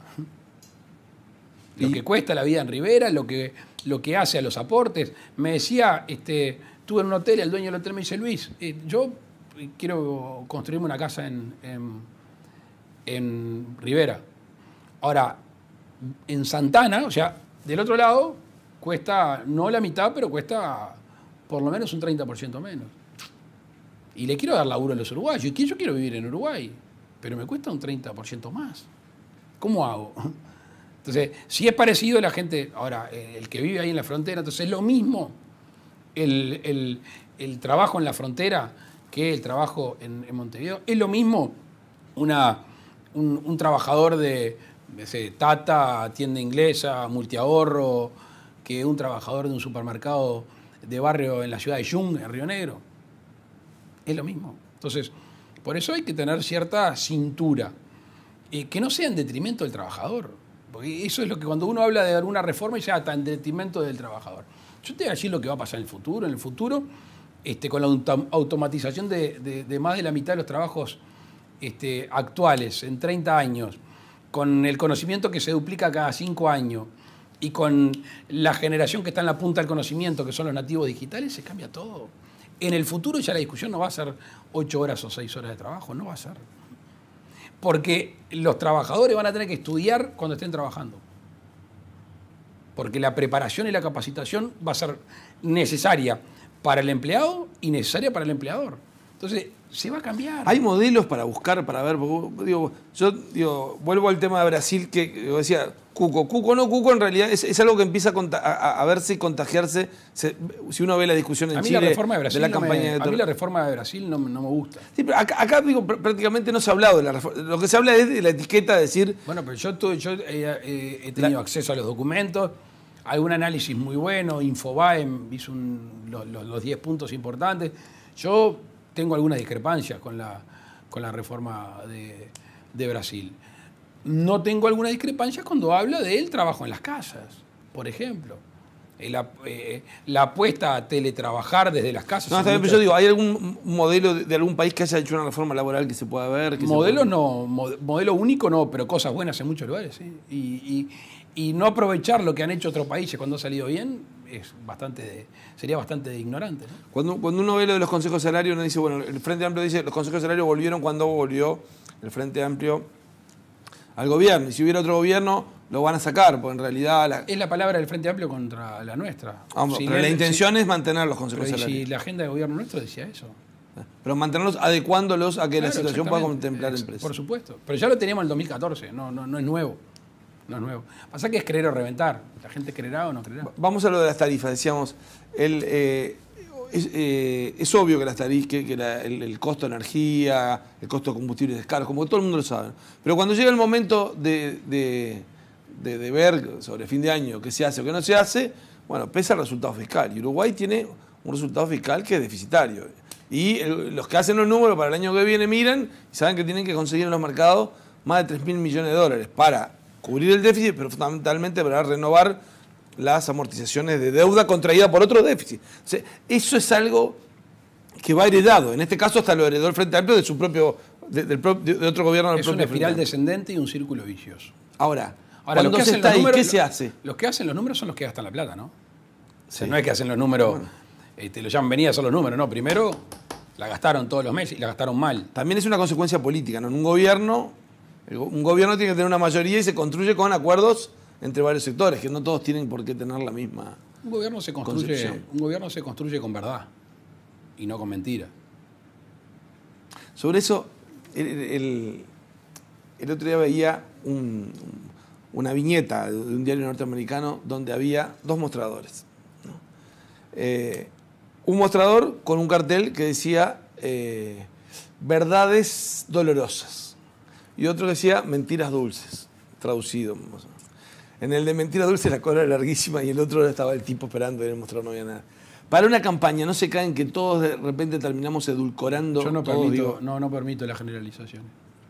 Speaker 4: Lo que cuesta la vida en Rivera, lo que hace a los aportes. Me decía, estuve en un hotel y el dueño del hotel me dice, Luis, yo quiero construirme una casa en Rivera. Ahora, en Santana, o sea, del otro lado, cuesta no la mitad, pero cuesta por lo menos un 30% menos. Y le quiero dar laburo a los uruguayos. Y yo quiero vivir en Uruguay, pero me cuesta un 30% más. ¿Cómo hago? Entonces, si es parecido la gente, ahora, el que vive ahí en la frontera, entonces es lo mismo el trabajo en la frontera que el trabajo en Montevideo. Es lo mismo una un trabajador de Tata, tienda inglesa, multiahorro, que un trabajador de un supermercado de barrio en la ciudad de Yung, en Río Negro. Es lo mismo. Entonces, por eso hay que tener cierta cintura, que no sea en detrimento del trabajador. Porque eso es lo que cuando uno habla de alguna reforma ya está en detrimento del trabajador. Yo te voy a decir lo que va a pasar en el futuro. En el futuro, con la automatización de más de la mitad de los trabajos actuales en 30 años, con el conocimiento que se duplica cada 5 años y con la generación que está en la punta del conocimiento, que son los nativos digitales, se cambia todo. En el futuro ya la discusión no va a ser 8 horas o 6 horas de trabajo, no va a ser. Porque los trabajadores van a tener que estudiar cuando estén trabajando. Porque la preparación y la capacitación va a ser necesaria para el empleado y necesaria para el empleador. Entonces, se va a cambiar.
Speaker 1: Hay modelos para buscar, para ver. Yo vuelvo al tema de Brasil, que yo decía, Cuco en realidad es algo que empieza a verse y contagiarse. Si uno ve la discusión en Chile
Speaker 4: de la campaña a mí la reforma de Brasil no me gusta.
Speaker 1: Sí, pero acá prácticamente no se ha hablado de la reforma. Lo que se habla es de la etiqueta, de decir...
Speaker 4: Bueno, pero yo he tenido acceso a los documentos, algún análisis muy bueno, Infobae hizo los 10 puntos importantes. Yo tengo algunas discrepancias con la reforma de Brasil. No tengo alguna discrepancia cuando habla del trabajo en las casas, por ejemplo. La apuesta a teletrabajar desde las casas.
Speaker 1: No, está bien, pero yo digo, ¿hay algún modelo de algún país que haya hecho una reforma laboral que se pueda ver?
Speaker 4: Modelo único no, pero cosas buenas en muchos lugares, ¿sí? Y no aprovechar lo que han hecho otros países cuando ha salido bien sería bastante ignorante, ¿no?
Speaker 1: Cuando uno ve lo de los consejos salarios, uno dice, bueno, el Frente Amplio dice los consejos salarios volvieron cuando volvió el Frente Amplio al gobierno. Y si hubiera otro gobierno, lo van a sacar, porque en realidad...
Speaker 4: Es la palabra del Frente Amplio contra la nuestra.
Speaker 1: Pero la intención es mantener los consejos salarios.
Speaker 4: Si la agenda de gobierno nuestro decía eso.
Speaker 1: Pero mantenerlos, adecuándolos a que la situación pueda contemplar empresas.
Speaker 4: Por supuesto. Pero ya lo teníamos en el 2014, no es nuevo. No es nuevo. Pasa que es creer o reventar. La gente creerá o no creerá.
Speaker 1: Vamos a lo de las tarifas. Decíamos, es obvio que las tarifas, que el costo de energía, el costo de combustibles es caro, como todo el mundo lo sabe. Pero cuando llega el momento de ver sobre fin de año qué se hace o qué no se hace, bueno, pesa el resultado fiscal. Y Uruguay tiene un resultado fiscal que es deficitario. Y los que hacen los números para el año que viene miran y saben que tienen que conseguir en los mercados más de 3.000 millones de dólares para cubrir el déficit, pero fundamentalmente para renovar las amortizaciones de deuda contraída por otro déficit. O sea, eso es algo que va heredado. En este caso hasta lo heredó el Frente Amplio de su propio, de otro gobierno del
Speaker 4: es
Speaker 1: propio
Speaker 4: una espiral
Speaker 1: Frente
Speaker 4: descendente y un círculo vicioso.
Speaker 1: Ahora
Speaker 4: lo que
Speaker 1: se está ahí, ¿qué se hace?
Speaker 4: Los que hacen los números son los que gastan la plata, ¿no? O sea, no es que hacen los números, lo llaman venidas son los números, no. Primero la gastaron todos los meses y la gastaron mal.
Speaker 1: También es una consecuencia política, ¿no? En un gobierno tiene que tener una mayoría y se construye con acuerdos entre varios sectores, que no todos tienen por qué tener la misma
Speaker 4: Un gobierno se construye con verdad y no con mentira.
Speaker 1: Sobre eso, el otro día veía una viñeta de un diario norteamericano donde había dos mostradores, ¿no? Un mostrador con un cartel que decía verdades dolorosas y otro que decía mentiras dulces, traducido. En el de mentiras dulces la cola era larguísima y el otro estaba el tipo esperando y en el mostrador no había nada. Para una campaña, ¿no se caen que todos de repente terminamos edulcorando?
Speaker 4: Yo no permito la generalización.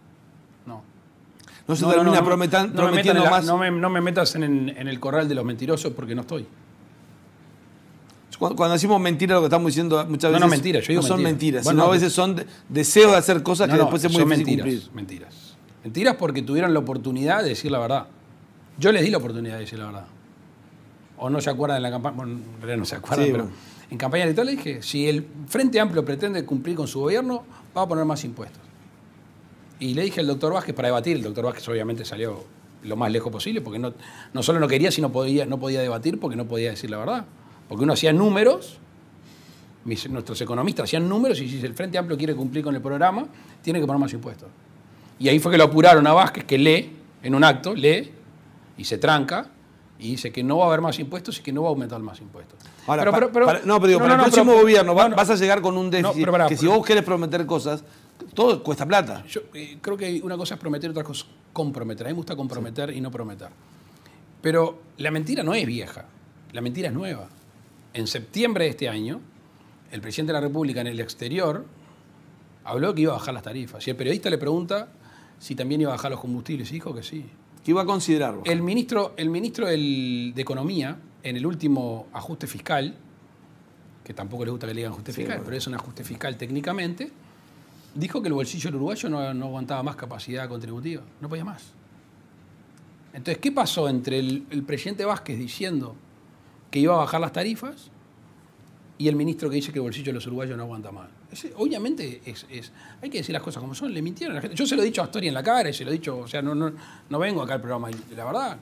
Speaker 1: No se termina prometiendo más.
Speaker 4: No me metas en el corral de los mentirosos porque no estoy.
Speaker 1: Cuando decimos mentira, lo que estamos diciendo muchas veces
Speaker 4: mentira, yo digo
Speaker 1: no son mentiras,
Speaker 4: bueno,
Speaker 1: sino a veces son deseos de hacer cosas que después es muy difícil cumplir.
Speaker 4: Mentiras porque tuvieron la oportunidad de decir la verdad. Yo les di la oportunidad de decir la verdad. O no se acuerdan de la campaña, bueno, en realidad no se acuerdan,
Speaker 1: sí,
Speaker 4: pero en campaña electoral les dije, si el Frente Amplio pretende cumplir con su gobierno, va a poner más impuestos. Y le dije al doctor Vázquez para debatir, el doctor Vázquez obviamente salió lo más lejos posible, porque no solo no quería, sino no podía debatir porque no podía decir la verdad. Porque uno hacía números, nuestros economistas hacían números, y si el Frente Amplio quiere cumplir con el programa, tiene que poner más impuestos. Y ahí fue que lo apuraron a Vázquez, que lee en un acto, lee y se tranca, y dice que no va a haber más impuestos y que no va a aumentar más impuestos.
Speaker 1: Ahora, para el próximo gobierno vas a llegar con un déficit que si vos querés prometer cosas, Todo cuesta plata.
Speaker 4: Yo creo que una cosa es prometer, otra cosa es comprometer. A mí me gusta comprometer y no prometer. Pero la mentira no es vieja, la mentira es nueva. En septiembre de este año, el presidente de la República en el exterior habló que iba a bajar las tarifas. Y el periodista le pregunta si también iba a bajar los combustibles. Y dijo que sí.
Speaker 1: Que iba a considerarlo.
Speaker 4: El ministro de Economía, en el último ajuste fiscal, que tampoco le gusta que le digan ajuste fiscal, pero es un ajuste fiscal técnicamente, dijo que el bolsillo del uruguayo no aguantaba más capacidad contributiva, no podía más. Entonces, ¿qué pasó entre el presidente Vázquez diciendo que iba a bajar las tarifas y el ministro que dice que el bolsillo de los uruguayos no aguanta más? Obviamente, hay que decir las cosas como son, le mintieron a la gente. Yo se lo he dicho a Astori en la cara y se lo he dicho, o sea, no vengo acá al programa. Y la verdad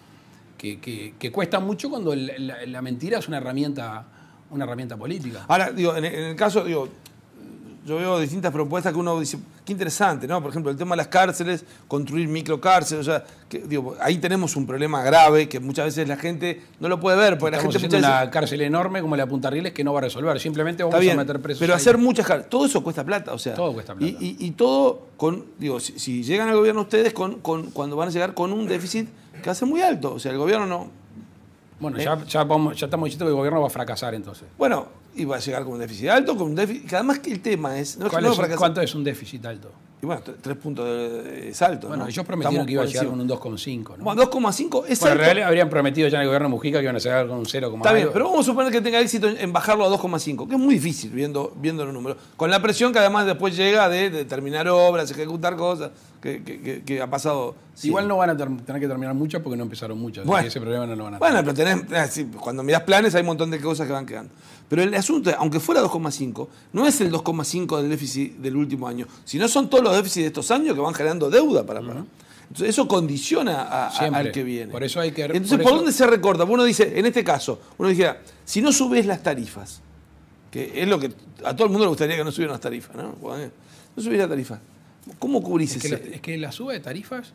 Speaker 4: que cuesta mucho cuando la mentira es una herramienta política.
Speaker 1: Ahora, digo, en el caso, digo, yo veo distintas propuestas que uno dice, qué interesante, ¿no? Por ejemplo, el tema de las cárceles, construir microcárceles, o sea, digo, ahí tenemos un problema grave que muchas veces la gente no lo puede ver, porque
Speaker 4: Estamos
Speaker 1: la gente
Speaker 4: haciendo
Speaker 1: muchas
Speaker 4: una cárcel enorme como la de Punta Rieles que no va a resolver, simplemente vamos
Speaker 1: bien,
Speaker 4: a meter presos.
Speaker 1: pero
Speaker 4: ahí.
Speaker 1: hacer muchas cárceles, todo eso cuesta plata, o sea.
Speaker 4: Todo cuesta plata.
Speaker 1: Y todo con, digo, si llegan al gobierno ustedes, cuando van a llegar con un déficit que va a ser muy alto, o sea, el gobierno no.
Speaker 4: Bueno, ya estamos diciendo que el gobierno va a fracasar entonces.
Speaker 1: Bueno, y va a llegar con un déficit alto, con un déficit. Que además que el tema es.
Speaker 4: ¿Cuánto es un déficit alto?
Speaker 1: Y bueno, 3 puntos es alto.
Speaker 4: Bueno,
Speaker 1: ¿no?
Speaker 4: ellos prometieron que iba a llegar con un 2,5. ¿no?
Speaker 1: Bueno, 2,5 es
Speaker 4: Bueno,
Speaker 1: alto.
Speaker 4: en realidad habrían prometido ya en el gobierno de Mujica que iban a llegar con un 0,
Speaker 1: Está bien, pero vamos a suponer que tenga éxito en bajarlo a 2,5, que es muy difícil viendo los números. Con la presión que además después llega de terminar obras, ejecutar cosas, que ha pasado.
Speaker 4: Igual no van a tener que terminar muchas porque no empezaron muchas.
Speaker 1: Bueno,
Speaker 4: ese problema no lo van a tener.
Speaker 1: Bueno, pero cuando mirás planes hay un montón de cosas que van quedando. Pero el asunto, aunque fuera 2,5, no es el 2,5 del déficit del último año, sino son todos los déficits de estos años que van generando deuda para pagar. Entonces eso condiciona al que viene.
Speaker 4: Por eso hay que...
Speaker 1: Entonces, ¿por dónde se recorta? Uno dice, en este caso, uno dijera, si no subes las tarifas, que es lo que a todo el mundo le gustaría que no subieran las tarifas, ¿no? No subís las tarifas. ¿Cómo cubrís ese?
Speaker 4: Es que la suba de tarifas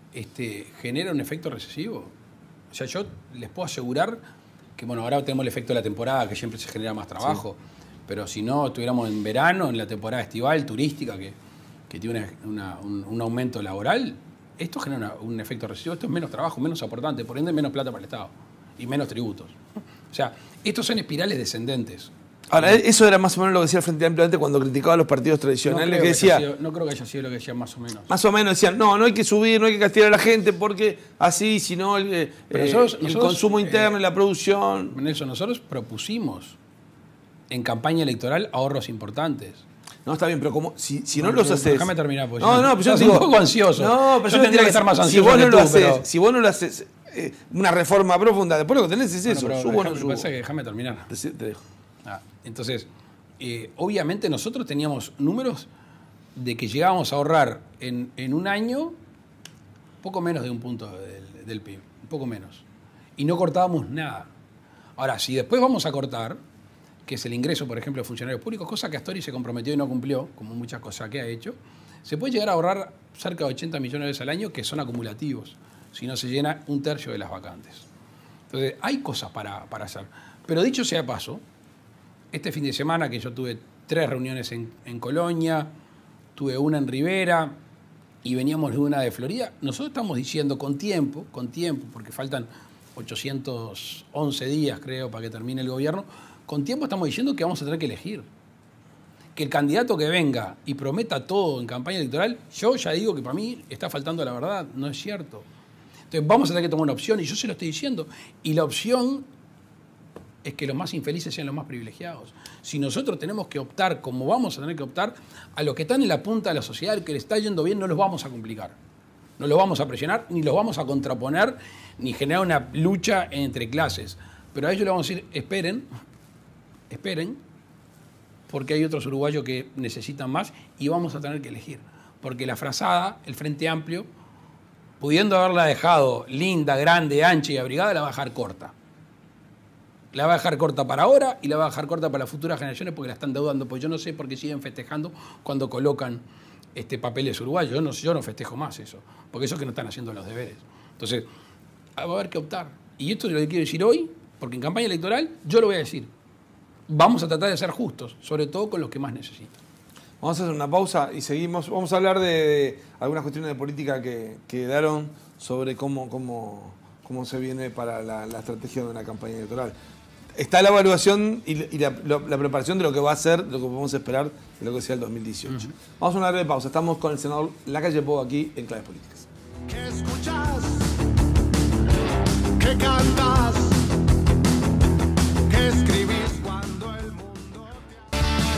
Speaker 4: genera un efecto recesivo. O sea, yo les puedo asegurar que, bueno, ahora tenemos el efecto de la temporada, que siempre se genera más trabajo, pero si no estuviéramos en verano, en la temporada estival, turística, que tiene un aumento laboral, esto genera un efecto recesivo, esto es menos trabajo, menos aportante, por ende menos plata para el Estado y menos tributos. O sea, estos son espirales descendentes.
Speaker 1: Ahora, eso era más o menos lo que decía el Frente Amplio antes cuando criticaba a los partidos tradicionales, que decía...
Speaker 4: No creo que haya sido lo que decía más o menos.
Speaker 1: Más o menos decían, no hay que subir, no hay que castigar a la gente porque así, si no, el consumo interno y la producción...
Speaker 4: Nelson, nosotros propusimos en campaña electoral ahorros importantes.
Speaker 1: No, está bien, pero como si no los haces...
Speaker 4: Déjame terminar, porque
Speaker 1: pues yo
Speaker 4: estoy un poco ansioso.
Speaker 1: No, pero
Speaker 4: yo tendría que estar más ansioso
Speaker 1: si vos no lo haces una reforma profunda, después lo que tenés es eso, subo o no subo.
Speaker 4: Déjame terminar.
Speaker 1: Te dejo.
Speaker 4: Entonces, obviamente nosotros teníamos números de que llegábamos a ahorrar en un año poco menos de un punto del PIB, un poco menos. Y no cortábamos nada. Ahora, si después vamos a cortar, que es el ingreso, por ejemplo, de funcionarios públicos, cosa que Astori se comprometió y no cumplió, como muchas cosas que ha hecho, se puede llegar a ahorrar cerca de 80 millones al año que son acumulativos, si no se llena un tercio de las vacantes. Entonces, hay cosas para hacer. Pero dicho sea paso, este fin de semana que yo tuve 3 reuniones en Colonia, tuve una en Rivera y veníamos de una de Florida, nosotros estamos diciendo con tiempo, porque faltan 811 días, creo, para que termine el gobierno, con tiempo estamos diciendo que vamos a tener que elegir. Que el candidato que venga y prometa todo en campaña electoral, yo ya digo que para mí está faltando la verdad, no es cierto. Entonces vamos a tener que tomar una opción y yo se lo estoy diciendo. Y la opción es que los más infelices sean los más privilegiados. Si nosotros tenemos que optar, como vamos a tener que optar, a los que están en la punta de la sociedad, que le está yendo bien, no los vamos a complicar. No los vamos a presionar, ni los vamos a contraponer, ni generar una lucha entre clases. Pero a ellos le vamos a decir, esperen, porque hay otros uruguayos que necesitan más y vamos a tener que elegir. Porque la frazada, el Frente Amplio, pudiendo haberla dejado linda, grande, ancha y abrigada, la va a dejar corta. La va a dejar corta para ahora y la va a dejar corta para las futuras generaciones porque la están deudando. Pues yo no sé por qué siguen festejando cuando colocan papeles uruguayos. Yo no festejo más eso, porque eso es que no están haciendo los deberes. Entonces, va a haber que optar. Y esto es lo que quiero decir hoy, porque en campaña electoral yo lo voy a decir. Vamos a tratar de ser justos, sobre todo con los que más necesitan.
Speaker 1: Vamos a hacer una pausa y seguimos. Vamos a hablar de algunas cuestiones de política que quedaron sobre cómo se viene para la estrategia de una campaña electoral. Está la evaluación y la preparación de lo que va a ser, de lo que podemos esperar de lo que sea el 2018. Vamos a una breve pausa. Estamos con el senador Lacalle Pou aquí en Claves Políticas.
Speaker 3: ¿Qué escuchas? ¿Qué cantas? ¿Qué escribís cuando el mundo te...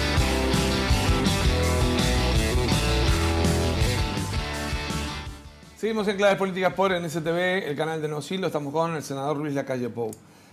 Speaker 1: Seguimos en Claves Políticas por NSTV, el canal de Nuevo Siglo. Estamos con el senador Luis Lacalle Pou.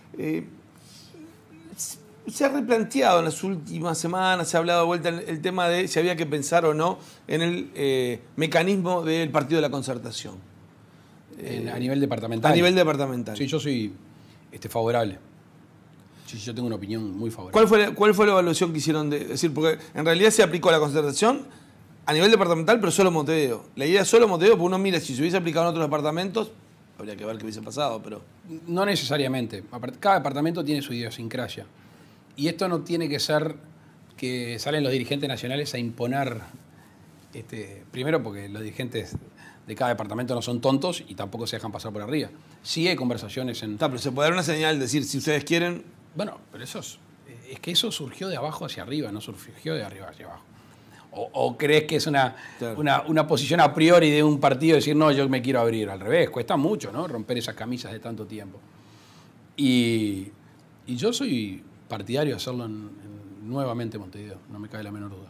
Speaker 1: Se ha replanteado en las últimas semanas, se ha hablado de vuelta el tema de si había que pensar o no en el mecanismo del Partido de la Concertación.
Speaker 4: A nivel departamental.
Speaker 1: A nivel departamental.
Speaker 4: Sí, yo soy favorable. Sí, yo tengo una opinión muy favorable.
Speaker 1: ¿Cuál fue la evaluación que hicieron? Es decir, porque en realidad se aplicó la concertación a nivel departamental, pero solo Montevideo. La idea es solo Montevideo, porque uno mira, si se hubiese aplicado en otros departamentos, habría que ver qué hubiese pasado, pero...
Speaker 4: No necesariamente. Cada departamento tiene su idiosincrasia. Y esto no tiene que ser que salen los dirigentes nacionales a imponer, primero porque los dirigentes de cada departamento no son tontos y tampoco se dejan pasar por arriba. Sí hay conversaciones en...
Speaker 1: Pero se puede dar una señal, decir, si ustedes quieren...
Speaker 4: Bueno, pero es que eso surgió de abajo hacia arriba, no surgió de arriba hacia abajo. ¿O crees que es una posición a priori de un partido decir, no, yo me quiero abrir? Al revés, cuesta mucho, ¿no? Romper esas camisas de tanto tiempo. Y yo soy partidario de hacerlo nuevamente en Montevideo, no me cabe la menor duda.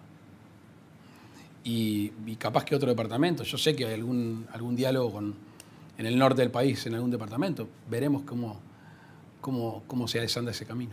Speaker 4: Y capaz que otro departamento, yo sé que hay algún diálogo en el norte del país, en algún departamento, veremos cómo se desanda ese camino.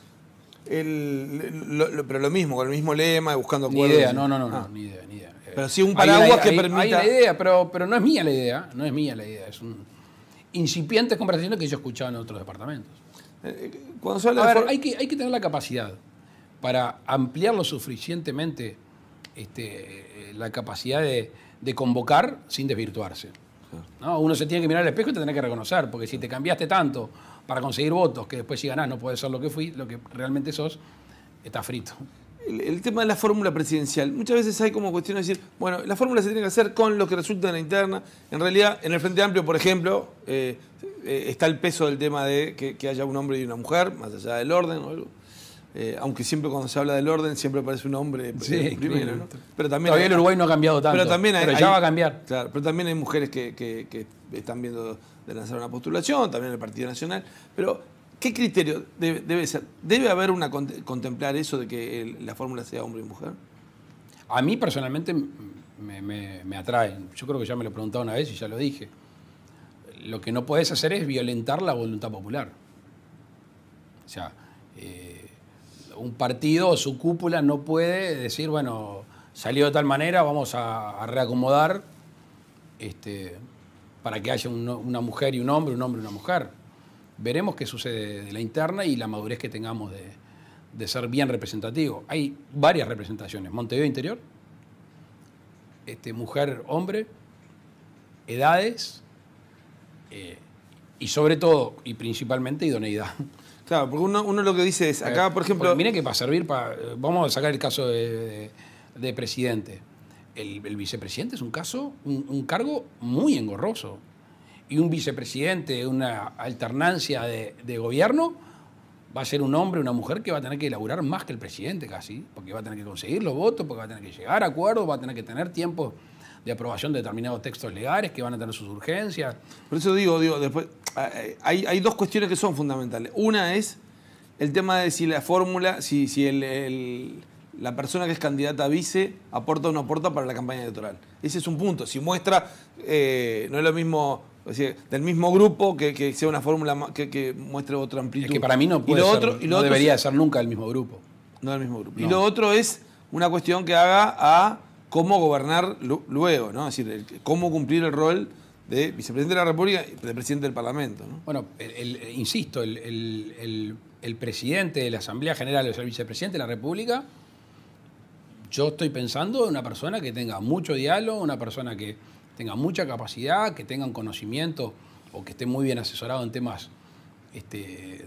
Speaker 1: Pero lo mismo, con el mismo lema, buscando acuerdos.
Speaker 4: Ni idea, no, ni idea.
Speaker 1: Pero sí un paraguas que permita...
Speaker 4: Hay una idea, pero no es mía la idea, es un incipientes conversaciones que yo he escuchado en otros departamentos.
Speaker 1: Cuando se habla
Speaker 4: hay que tener la capacidad para ampliar lo suficientemente la capacidad de convocar sin desvirtuarse. ¿No? Uno se tiene que mirar al espejo y te tiene que reconocer, porque si te cambiaste tanto para conseguir votos, que después si ganás no puedes ser lo que realmente sos, está frito.
Speaker 1: El tema de la fórmula presidencial. Muchas veces hay como cuestión de decir, bueno, la fórmula se tiene que hacer con lo que resulta en la interna. En realidad, en el Frente Amplio, por ejemplo, está el peso del tema de que haya un hombre y una mujer, más allá del orden o algo. Aunque siempre cuando se habla del orden siempre aparece un hombre primero, ¿no? Pero también
Speaker 4: todavía el Uruguay no ha cambiado tanto, pero ya va a cambiar.
Speaker 1: Claro, pero también hay mujeres que están viendo de lanzar una postulación, también el Partido Nacional. Pero, ¿qué criterio debe ser? ¿Debe haber contemplar eso de que la fórmula sea hombre y mujer?
Speaker 4: A mí personalmente me atrae. Yo creo que ya me lo preguntaba una vez y ya lo dije. Lo que no podés hacer es violentar la voluntad popular. O sea, un partido o su cúpula no puede decir, bueno, salió de tal manera, vamos a reacomodar para que haya una mujer y un hombre y una mujer. Veremos qué sucede de la interna y la madurez que tengamos de ser bien representativo. Hay varias representaciones. Montevideo Interior, mujer, hombre, edades y sobre todo y principalmente idoneidad.
Speaker 1: Claro, porque uno lo que dice es, acá por ejemplo...
Speaker 4: Mire que para servir, vamos a sacar el caso de presidente. El vicepresidente es un cargo muy engorroso. Y un vicepresidente, una alternancia de gobierno, va a ser un hombre, una mujer que va a tener que elaborar más que el presidente casi, porque va a tener que conseguir los votos, porque va a tener que llegar a acuerdos, va a tener que tener tiempo de aprobación de determinados textos legales que van a tener sus urgencias.
Speaker 1: Por eso digo, después hay dos cuestiones que son fundamentales. Una es el tema de si la fórmula, si la persona que es candidata a vice aporta o no aporta para la campaña electoral. Ese es un punto. Si muestra, no es lo mismo, es decir, del mismo grupo que sea una fórmula que muestre otra amplitud.
Speaker 4: Es que para mí no puede ser, no debería ser nunca del mismo grupo.
Speaker 1: No del mismo grupo.
Speaker 4: No.
Speaker 1: Y lo otro es una cuestión que haga a cómo gobernar luego, ¿no? Es decir, cómo cumplir el rol de vicepresidente de la República y de presidente del Parlamento, ¿no?
Speaker 4: Bueno, insisto, el presidente de la Asamblea General, o sea, el vicepresidente de la República, yo estoy pensando en una persona que tenga mucho diálogo, una persona que tenga mucha capacidad, que tenga un conocimiento o que esté muy bien asesorado en temas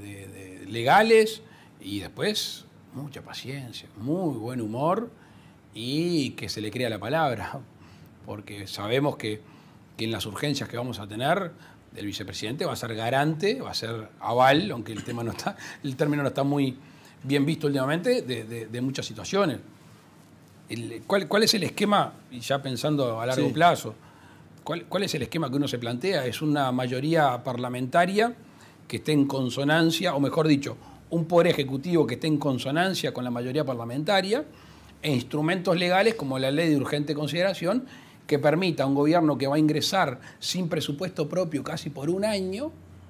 Speaker 4: legales y después mucha paciencia, muy buen humor y que se le crea la palabra, porque sabemos que en las urgencias que vamos a tener, el vicepresidente va a ser garante, va a ser aval, aunque el término no está muy bien visto últimamente, de muchas situaciones. ¿Cuál es el esquema, y ya pensando a largo plazo, cuál es el esquema que uno se plantea? Es una mayoría parlamentaria que esté en consonancia, o mejor dicho, un poder ejecutivo que esté en consonancia con la mayoría parlamentaria, e instrumentos legales como la ley de urgente consideración, que permita a un gobierno que va a ingresar sin presupuesto propio casi por un año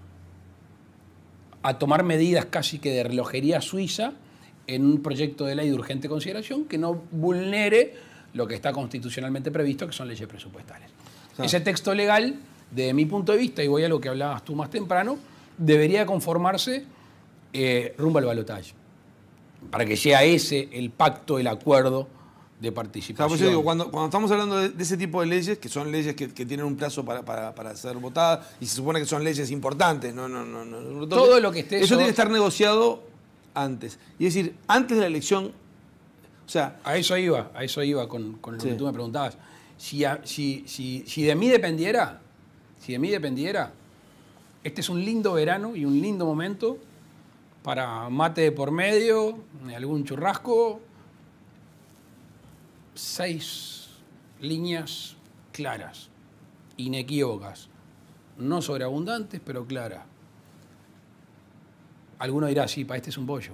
Speaker 4: a tomar medidas casi que de relojería suiza en un proyecto de ley de urgente consideración que no vulnere lo que está constitucionalmente previsto, que son leyes presupuestales. Ese texto legal, desde mi punto de vista, y voy a lo que hablabas tú más temprano, debería conformarse rumbo al balotaje, para que sea ese el pacto, el acuerdo de participación.
Speaker 1: Pues yo digo, cuando estamos hablando de ese tipo de leyes, que son leyes que tienen un plazo para ser votadas, y se supone que son leyes importantes,
Speaker 4: todo lo que esté
Speaker 1: eso tiene que estar negociado antes. Y es decir, antes de la elección, o sea...
Speaker 4: A eso iba con lo que tú me preguntabas. Si de mí dependiera, este es un lindo verano y un lindo momento para mate de por medio, algún churrasco, 6 líneas claras, inequívocas, no sobreabundantes, pero claras. Alguno dirá, sí, para este es un bollo.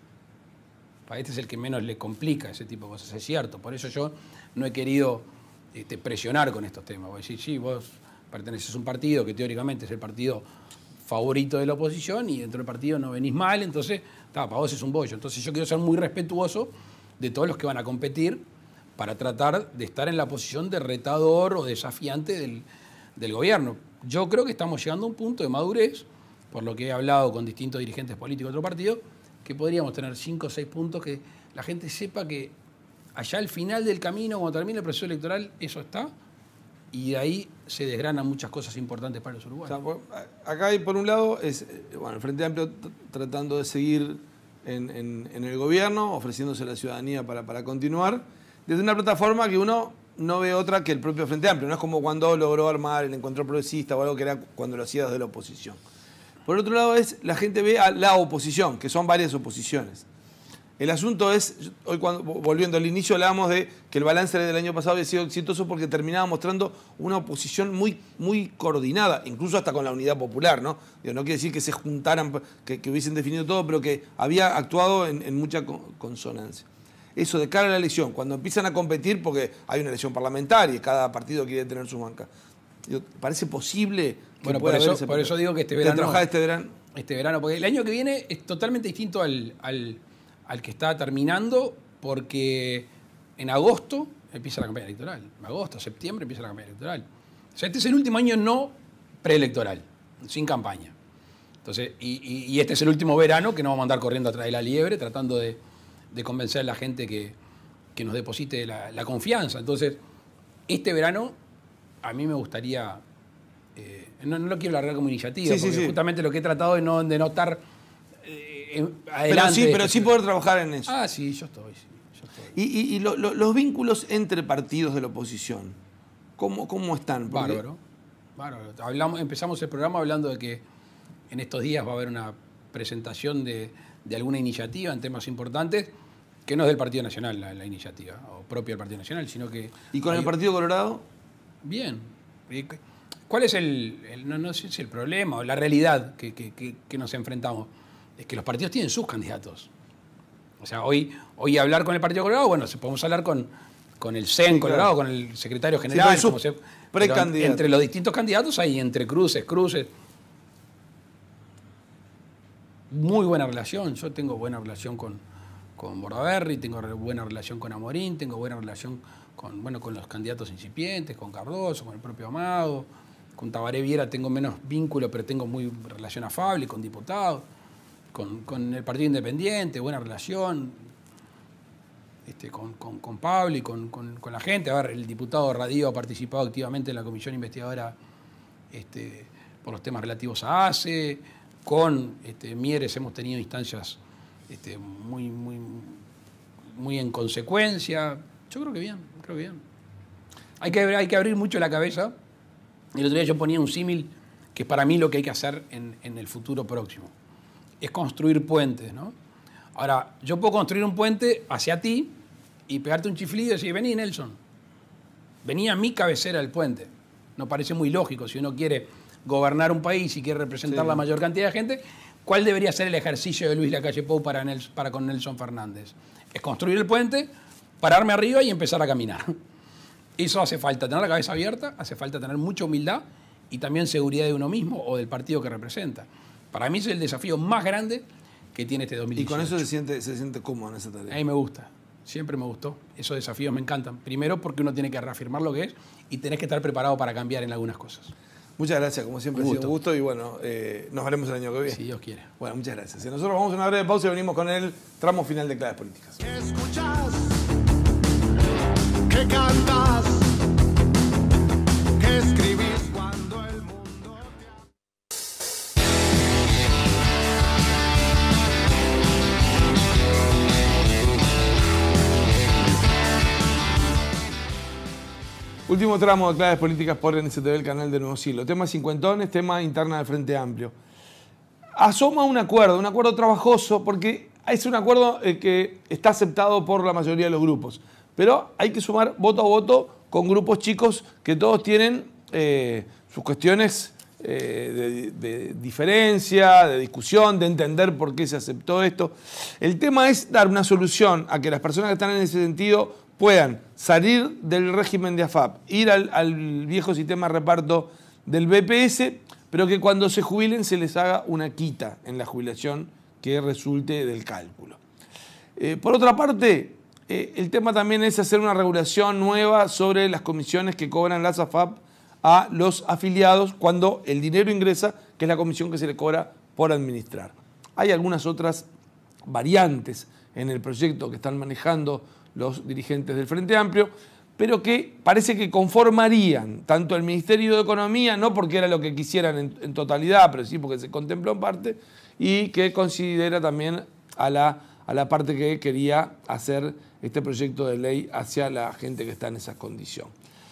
Speaker 4: Para este es el que menos le complica ese tipo de cosas. Es cierto, por eso yo no he querido presionar con estos temas. Voy a decir, sí, vos perteneces a un partido que teóricamente es el partido favorito de la oposición y dentro del partido no venís mal, entonces, para vos es un bollo. Entonces yo quiero ser muy respetuoso de todos los que van a competir para tratar de estar en la posición de retador o desafiante del gobierno. Yo creo que estamos llegando a un punto de madurez, por lo que he hablado con distintos dirigentes políticos de otro partido, que podríamos tener 5 o 6 puntos que la gente sepa que allá al final del camino, cuando termine el proceso electoral, eso está, y de ahí se desgranan muchas cosas importantes para los uruguayos.
Speaker 1: O sea, acá hay, por un lado, el Frente Amplio tratando de seguir en el gobierno, ofreciéndose a la ciudadanía para continuar, desde una plataforma que uno no ve otra que el propio Frente Amplio. No es como cuando logró armar el Encuentro Progresista o algo que era cuando lo hacía desde la oposición. Por otro lado, la gente ve a la oposición, que son varias oposiciones. El asunto es, hoy volviendo al inicio, hablábamos de que el balance del año pasado había sido exitoso porque terminaba mostrando una oposición muy, muy coordinada, incluso hasta con la Unidad Popular, ¿no? No quiere decir que se juntaran, que hubiesen definido todo, pero que había actuado en mucha consonancia. Eso de cara a la elección, cuando empiezan a competir, porque hay una elección parlamentaria y cada partido quiere tener su banca, ¿parece posible que
Speaker 4: pueda haber por eso digo que este verano...
Speaker 1: trabajar este verano?
Speaker 4: Este verano, porque el año que viene es totalmente distinto al que está terminando, porque en agosto empieza la campaña electoral. En agosto, septiembre empieza la campaña electoral. O sea, este es el último año no preelectoral, sin campaña. Entonces, y este es el último verano que no vamos a andar corriendo atrás de la liebre, tratando de convencer a la gente que nos deposite la confianza. Entonces, este verano a mí me gustaría... no lo quiero largar como iniciativa, porque justamente lo que he tratado de no estar adelante.
Speaker 1: Pero sí poder trabajar en eso.
Speaker 4: Ah, sí, yo estoy.
Speaker 1: Y los vínculos entre partidos de la oposición, ¿cómo están? Porque...
Speaker 4: Bárbaro. Empezamos el programa hablando de que en estos días va a haber una presentación de alguna iniciativa en temas importantes, que no es del Partido Nacional la iniciativa, o propia del Partido Nacional, sino que...
Speaker 1: ¿Y con el Partido Colorado?
Speaker 4: Bien. ¿Cuál es no sé si el problema o la realidad que nos enfrentamos? Es que los partidos tienen sus candidatos. O sea, hoy hablar con el Partido Colorado, bueno, podemos hablar con el CEN Colorado, con el secretario general. Entre los distintos candidatos hay entre cruces. Muy buena relación. Yo tengo buena relación con Bordaberry, tengo buena relación con Amorín, tengo buena relación con los candidatos incipientes, con Cardoso, con el propio Amado, con Tabaré Viera tengo menos vínculo, pero tengo muy relación afable, con diputados, con el Partido Independiente, buena relación, con Pablo y con la gente. A ver, el diputado Radío ha participado activamente en la comisión investigadora por los temas relativos a ACE, con Mieres hemos tenido instancias muy en consecuencia. Yo creo que bien, creo que bien. Hay que abrir mucho la cabeza. El otro día yo ponía un símil que es para mí lo que hay que hacer en el futuro próximo. Es construir puentes, ¿no? Ahora, yo puedo construir un puente hacia ti y pegarte un chiflido y decir, vení, Nelson. Vení a mi cabecera del puente. No parece muy lógico. Si uno quiere gobernar un país y quiere representar la mayor cantidad de gente, ¿cuál debería ser el ejercicio de Luis Lacalle Pou para con Nelson Fernández? Es construir el puente, pararme arriba y empezar a caminar. Eso hace falta, tener la cabeza abierta, hace falta tener mucha humildad y también seguridad de uno mismo o del partido que representa. Para mí ese es el desafío más grande que tiene este 2018.
Speaker 1: Y con eso se siente cómodo en esa tarea.
Speaker 4: A mí me gusta, siempre me gustó. Esos desafíos me encantan. Primero porque uno tiene que reafirmar lo que es y tenés que estar preparado para cambiar en algunas cosas.
Speaker 1: Muchas gracias, como siempre ha sido un gusto y bueno, nos veremos el año que viene.
Speaker 4: Si Dios quiere.
Speaker 1: Bueno, muchas gracias. Y nosotros vamos a una breve pausa y venimos con el tramo final de Claves Políticas.
Speaker 3: ¿Qué escuchas? ¿Qué cantas? ¿Qué escribís cuando el mundo
Speaker 1: Último tramo de Claves Políticas por NSTV, el canal de Nuevo Siglo. Tema cincuentones, tema interna del Frente Amplio. Asoma un acuerdo trabajoso, porque es un acuerdo que está aceptado por la mayoría de los grupos. Pero hay que sumar voto a voto con grupos chicos que todos tienen sus cuestiones de diferencia, de discusión, de entender por qué se aceptó esto. El tema es dar una solución a que las personas que están en ese sentido puedan salir del régimen de AFAP, ir al viejo sistema de reparto del BPS, pero que cuando se jubilen se les haga una quita en la jubilación que resulte del cálculo. Por otra parte, el tema también es hacer una regulación nueva sobre las comisiones que cobran las AFAP a los afiliados cuando el dinero ingresa, que es la comisión que se le cobra por administrar. Hay algunas otras variantes en el proyecto que están manejando los dirigentes del Frente Amplio, pero que parece que conformarían tanto el Ministerio de Economía, no porque era lo que quisieran en totalidad, pero sí porque se contempló en parte, y que considera también a la parte que quería hacer este proyecto de ley hacia la gente que está en esa condición.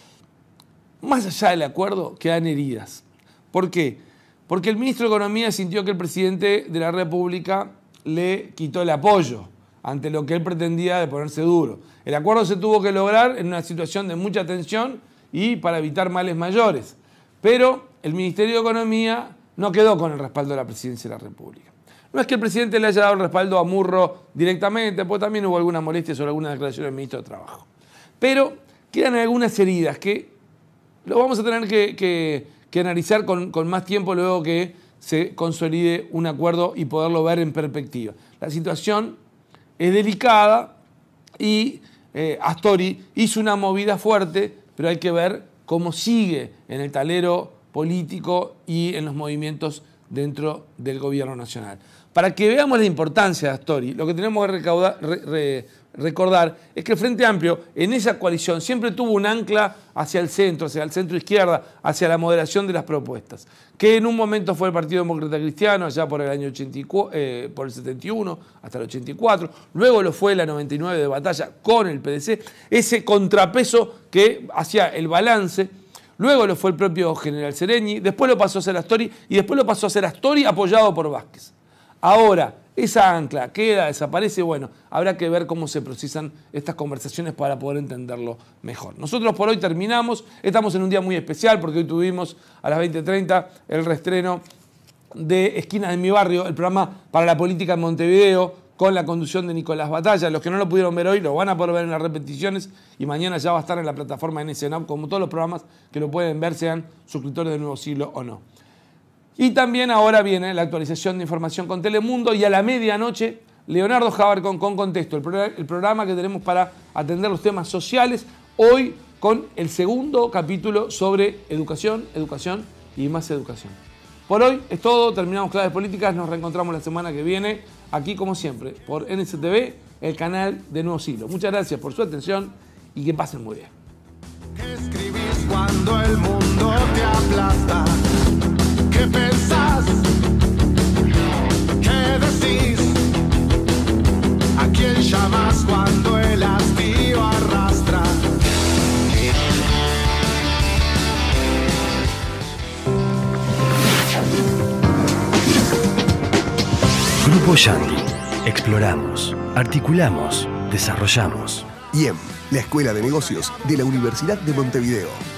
Speaker 1: Más allá del acuerdo, quedan heridas. ¿Por qué? Porque el ministro de Economía sintió que el presidente de la República le quitó el apoyo ante lo que él pretendía de ponerse duro. El acuerdo se tuvo que lograr en una situación de mucha tensión y para evitar males mayores. Pero el Ministerio de Economía no quedó con el respaldo de la Presidencia de la República. No es que el presidente le haya dado el respaldo a Murro directamente, pues también hubo alguna molestia sobre alguna declaración del ministro de Trabajo. Pero quedan algunas heridas que lo vamos a tener que analizar con más tiempo luego que se consolide un acuerdo y poderlo ver en perspectiva. La situación es delicada y Astori hizo una movida fuerte, pero hay que ver cómo sigue en el tablero político y en los movimientos dentro del gobierno nacional. Para que veamos la importancia de Astori, lo que tenemos que recordar es que el Frente Amplio en esa coalición siempre tuvo un ancla hacia el centro izquierda, hacia la moderación de las propuestas, que en un momento fue el Partido Demócrata Cristiano, allá por el año 84, por el 71 hasta el 84, luego lo fue la 99 de Batalla con el PDC, ese contrapeso que hacía el balance. Luego lo fue el propio general Sereñi, después lo pasó a hacer Astori y después lo pasó a hacer Astori apoyado por Vázquez. Ahora, esa ancla queda, desaparece, bueno, habrá que ver cómo se procesan estas conversaciones para poder entenderlo mejor. Nosotros por hoy terminamos, estamos en un día muy especial porque hoy tuvimos a las 20:30 el reestreno de Esquinas de mi Barrio, el programa para la política en Montevideo, con la conducción de Nicolás Batalla. Los que no lo pudieron ver hoy lo van a poder ver en las repeticiones y mañana ya va a estar en la plataforma NSNAP, como todos los programas que lo pueden ver, sean suscriptores de Nuevo Siglo o no. Y también ahora viene la actualización de información con Telemundo y a la medianoche Leonardo Jabarcón con Contexto, el programa que tenemos para atender los temas sociales, hoy con el segundo capítulo sobre educación y más educación. Por hoy es todo, terminamos Claves Políticas, nos reencontramos la semana que viene, aquí como siempre, por NSTV, el canal de Nuevo Siglo. Muchas gracias por su atención y que pasen muy bien.
Speaker 3: ¿Qué escribís cuando el mundo te aplasta? ¿Qué pensás? ¿Qué decís? ¿A quién llamas cuando el hastío arrastra?
Speaker 5: Grupo Yandy. Exploramos, articulamos, desarrollamos.
Speaker 2: IEM, la Escuela de Negocios de la Universidad de Montevideo.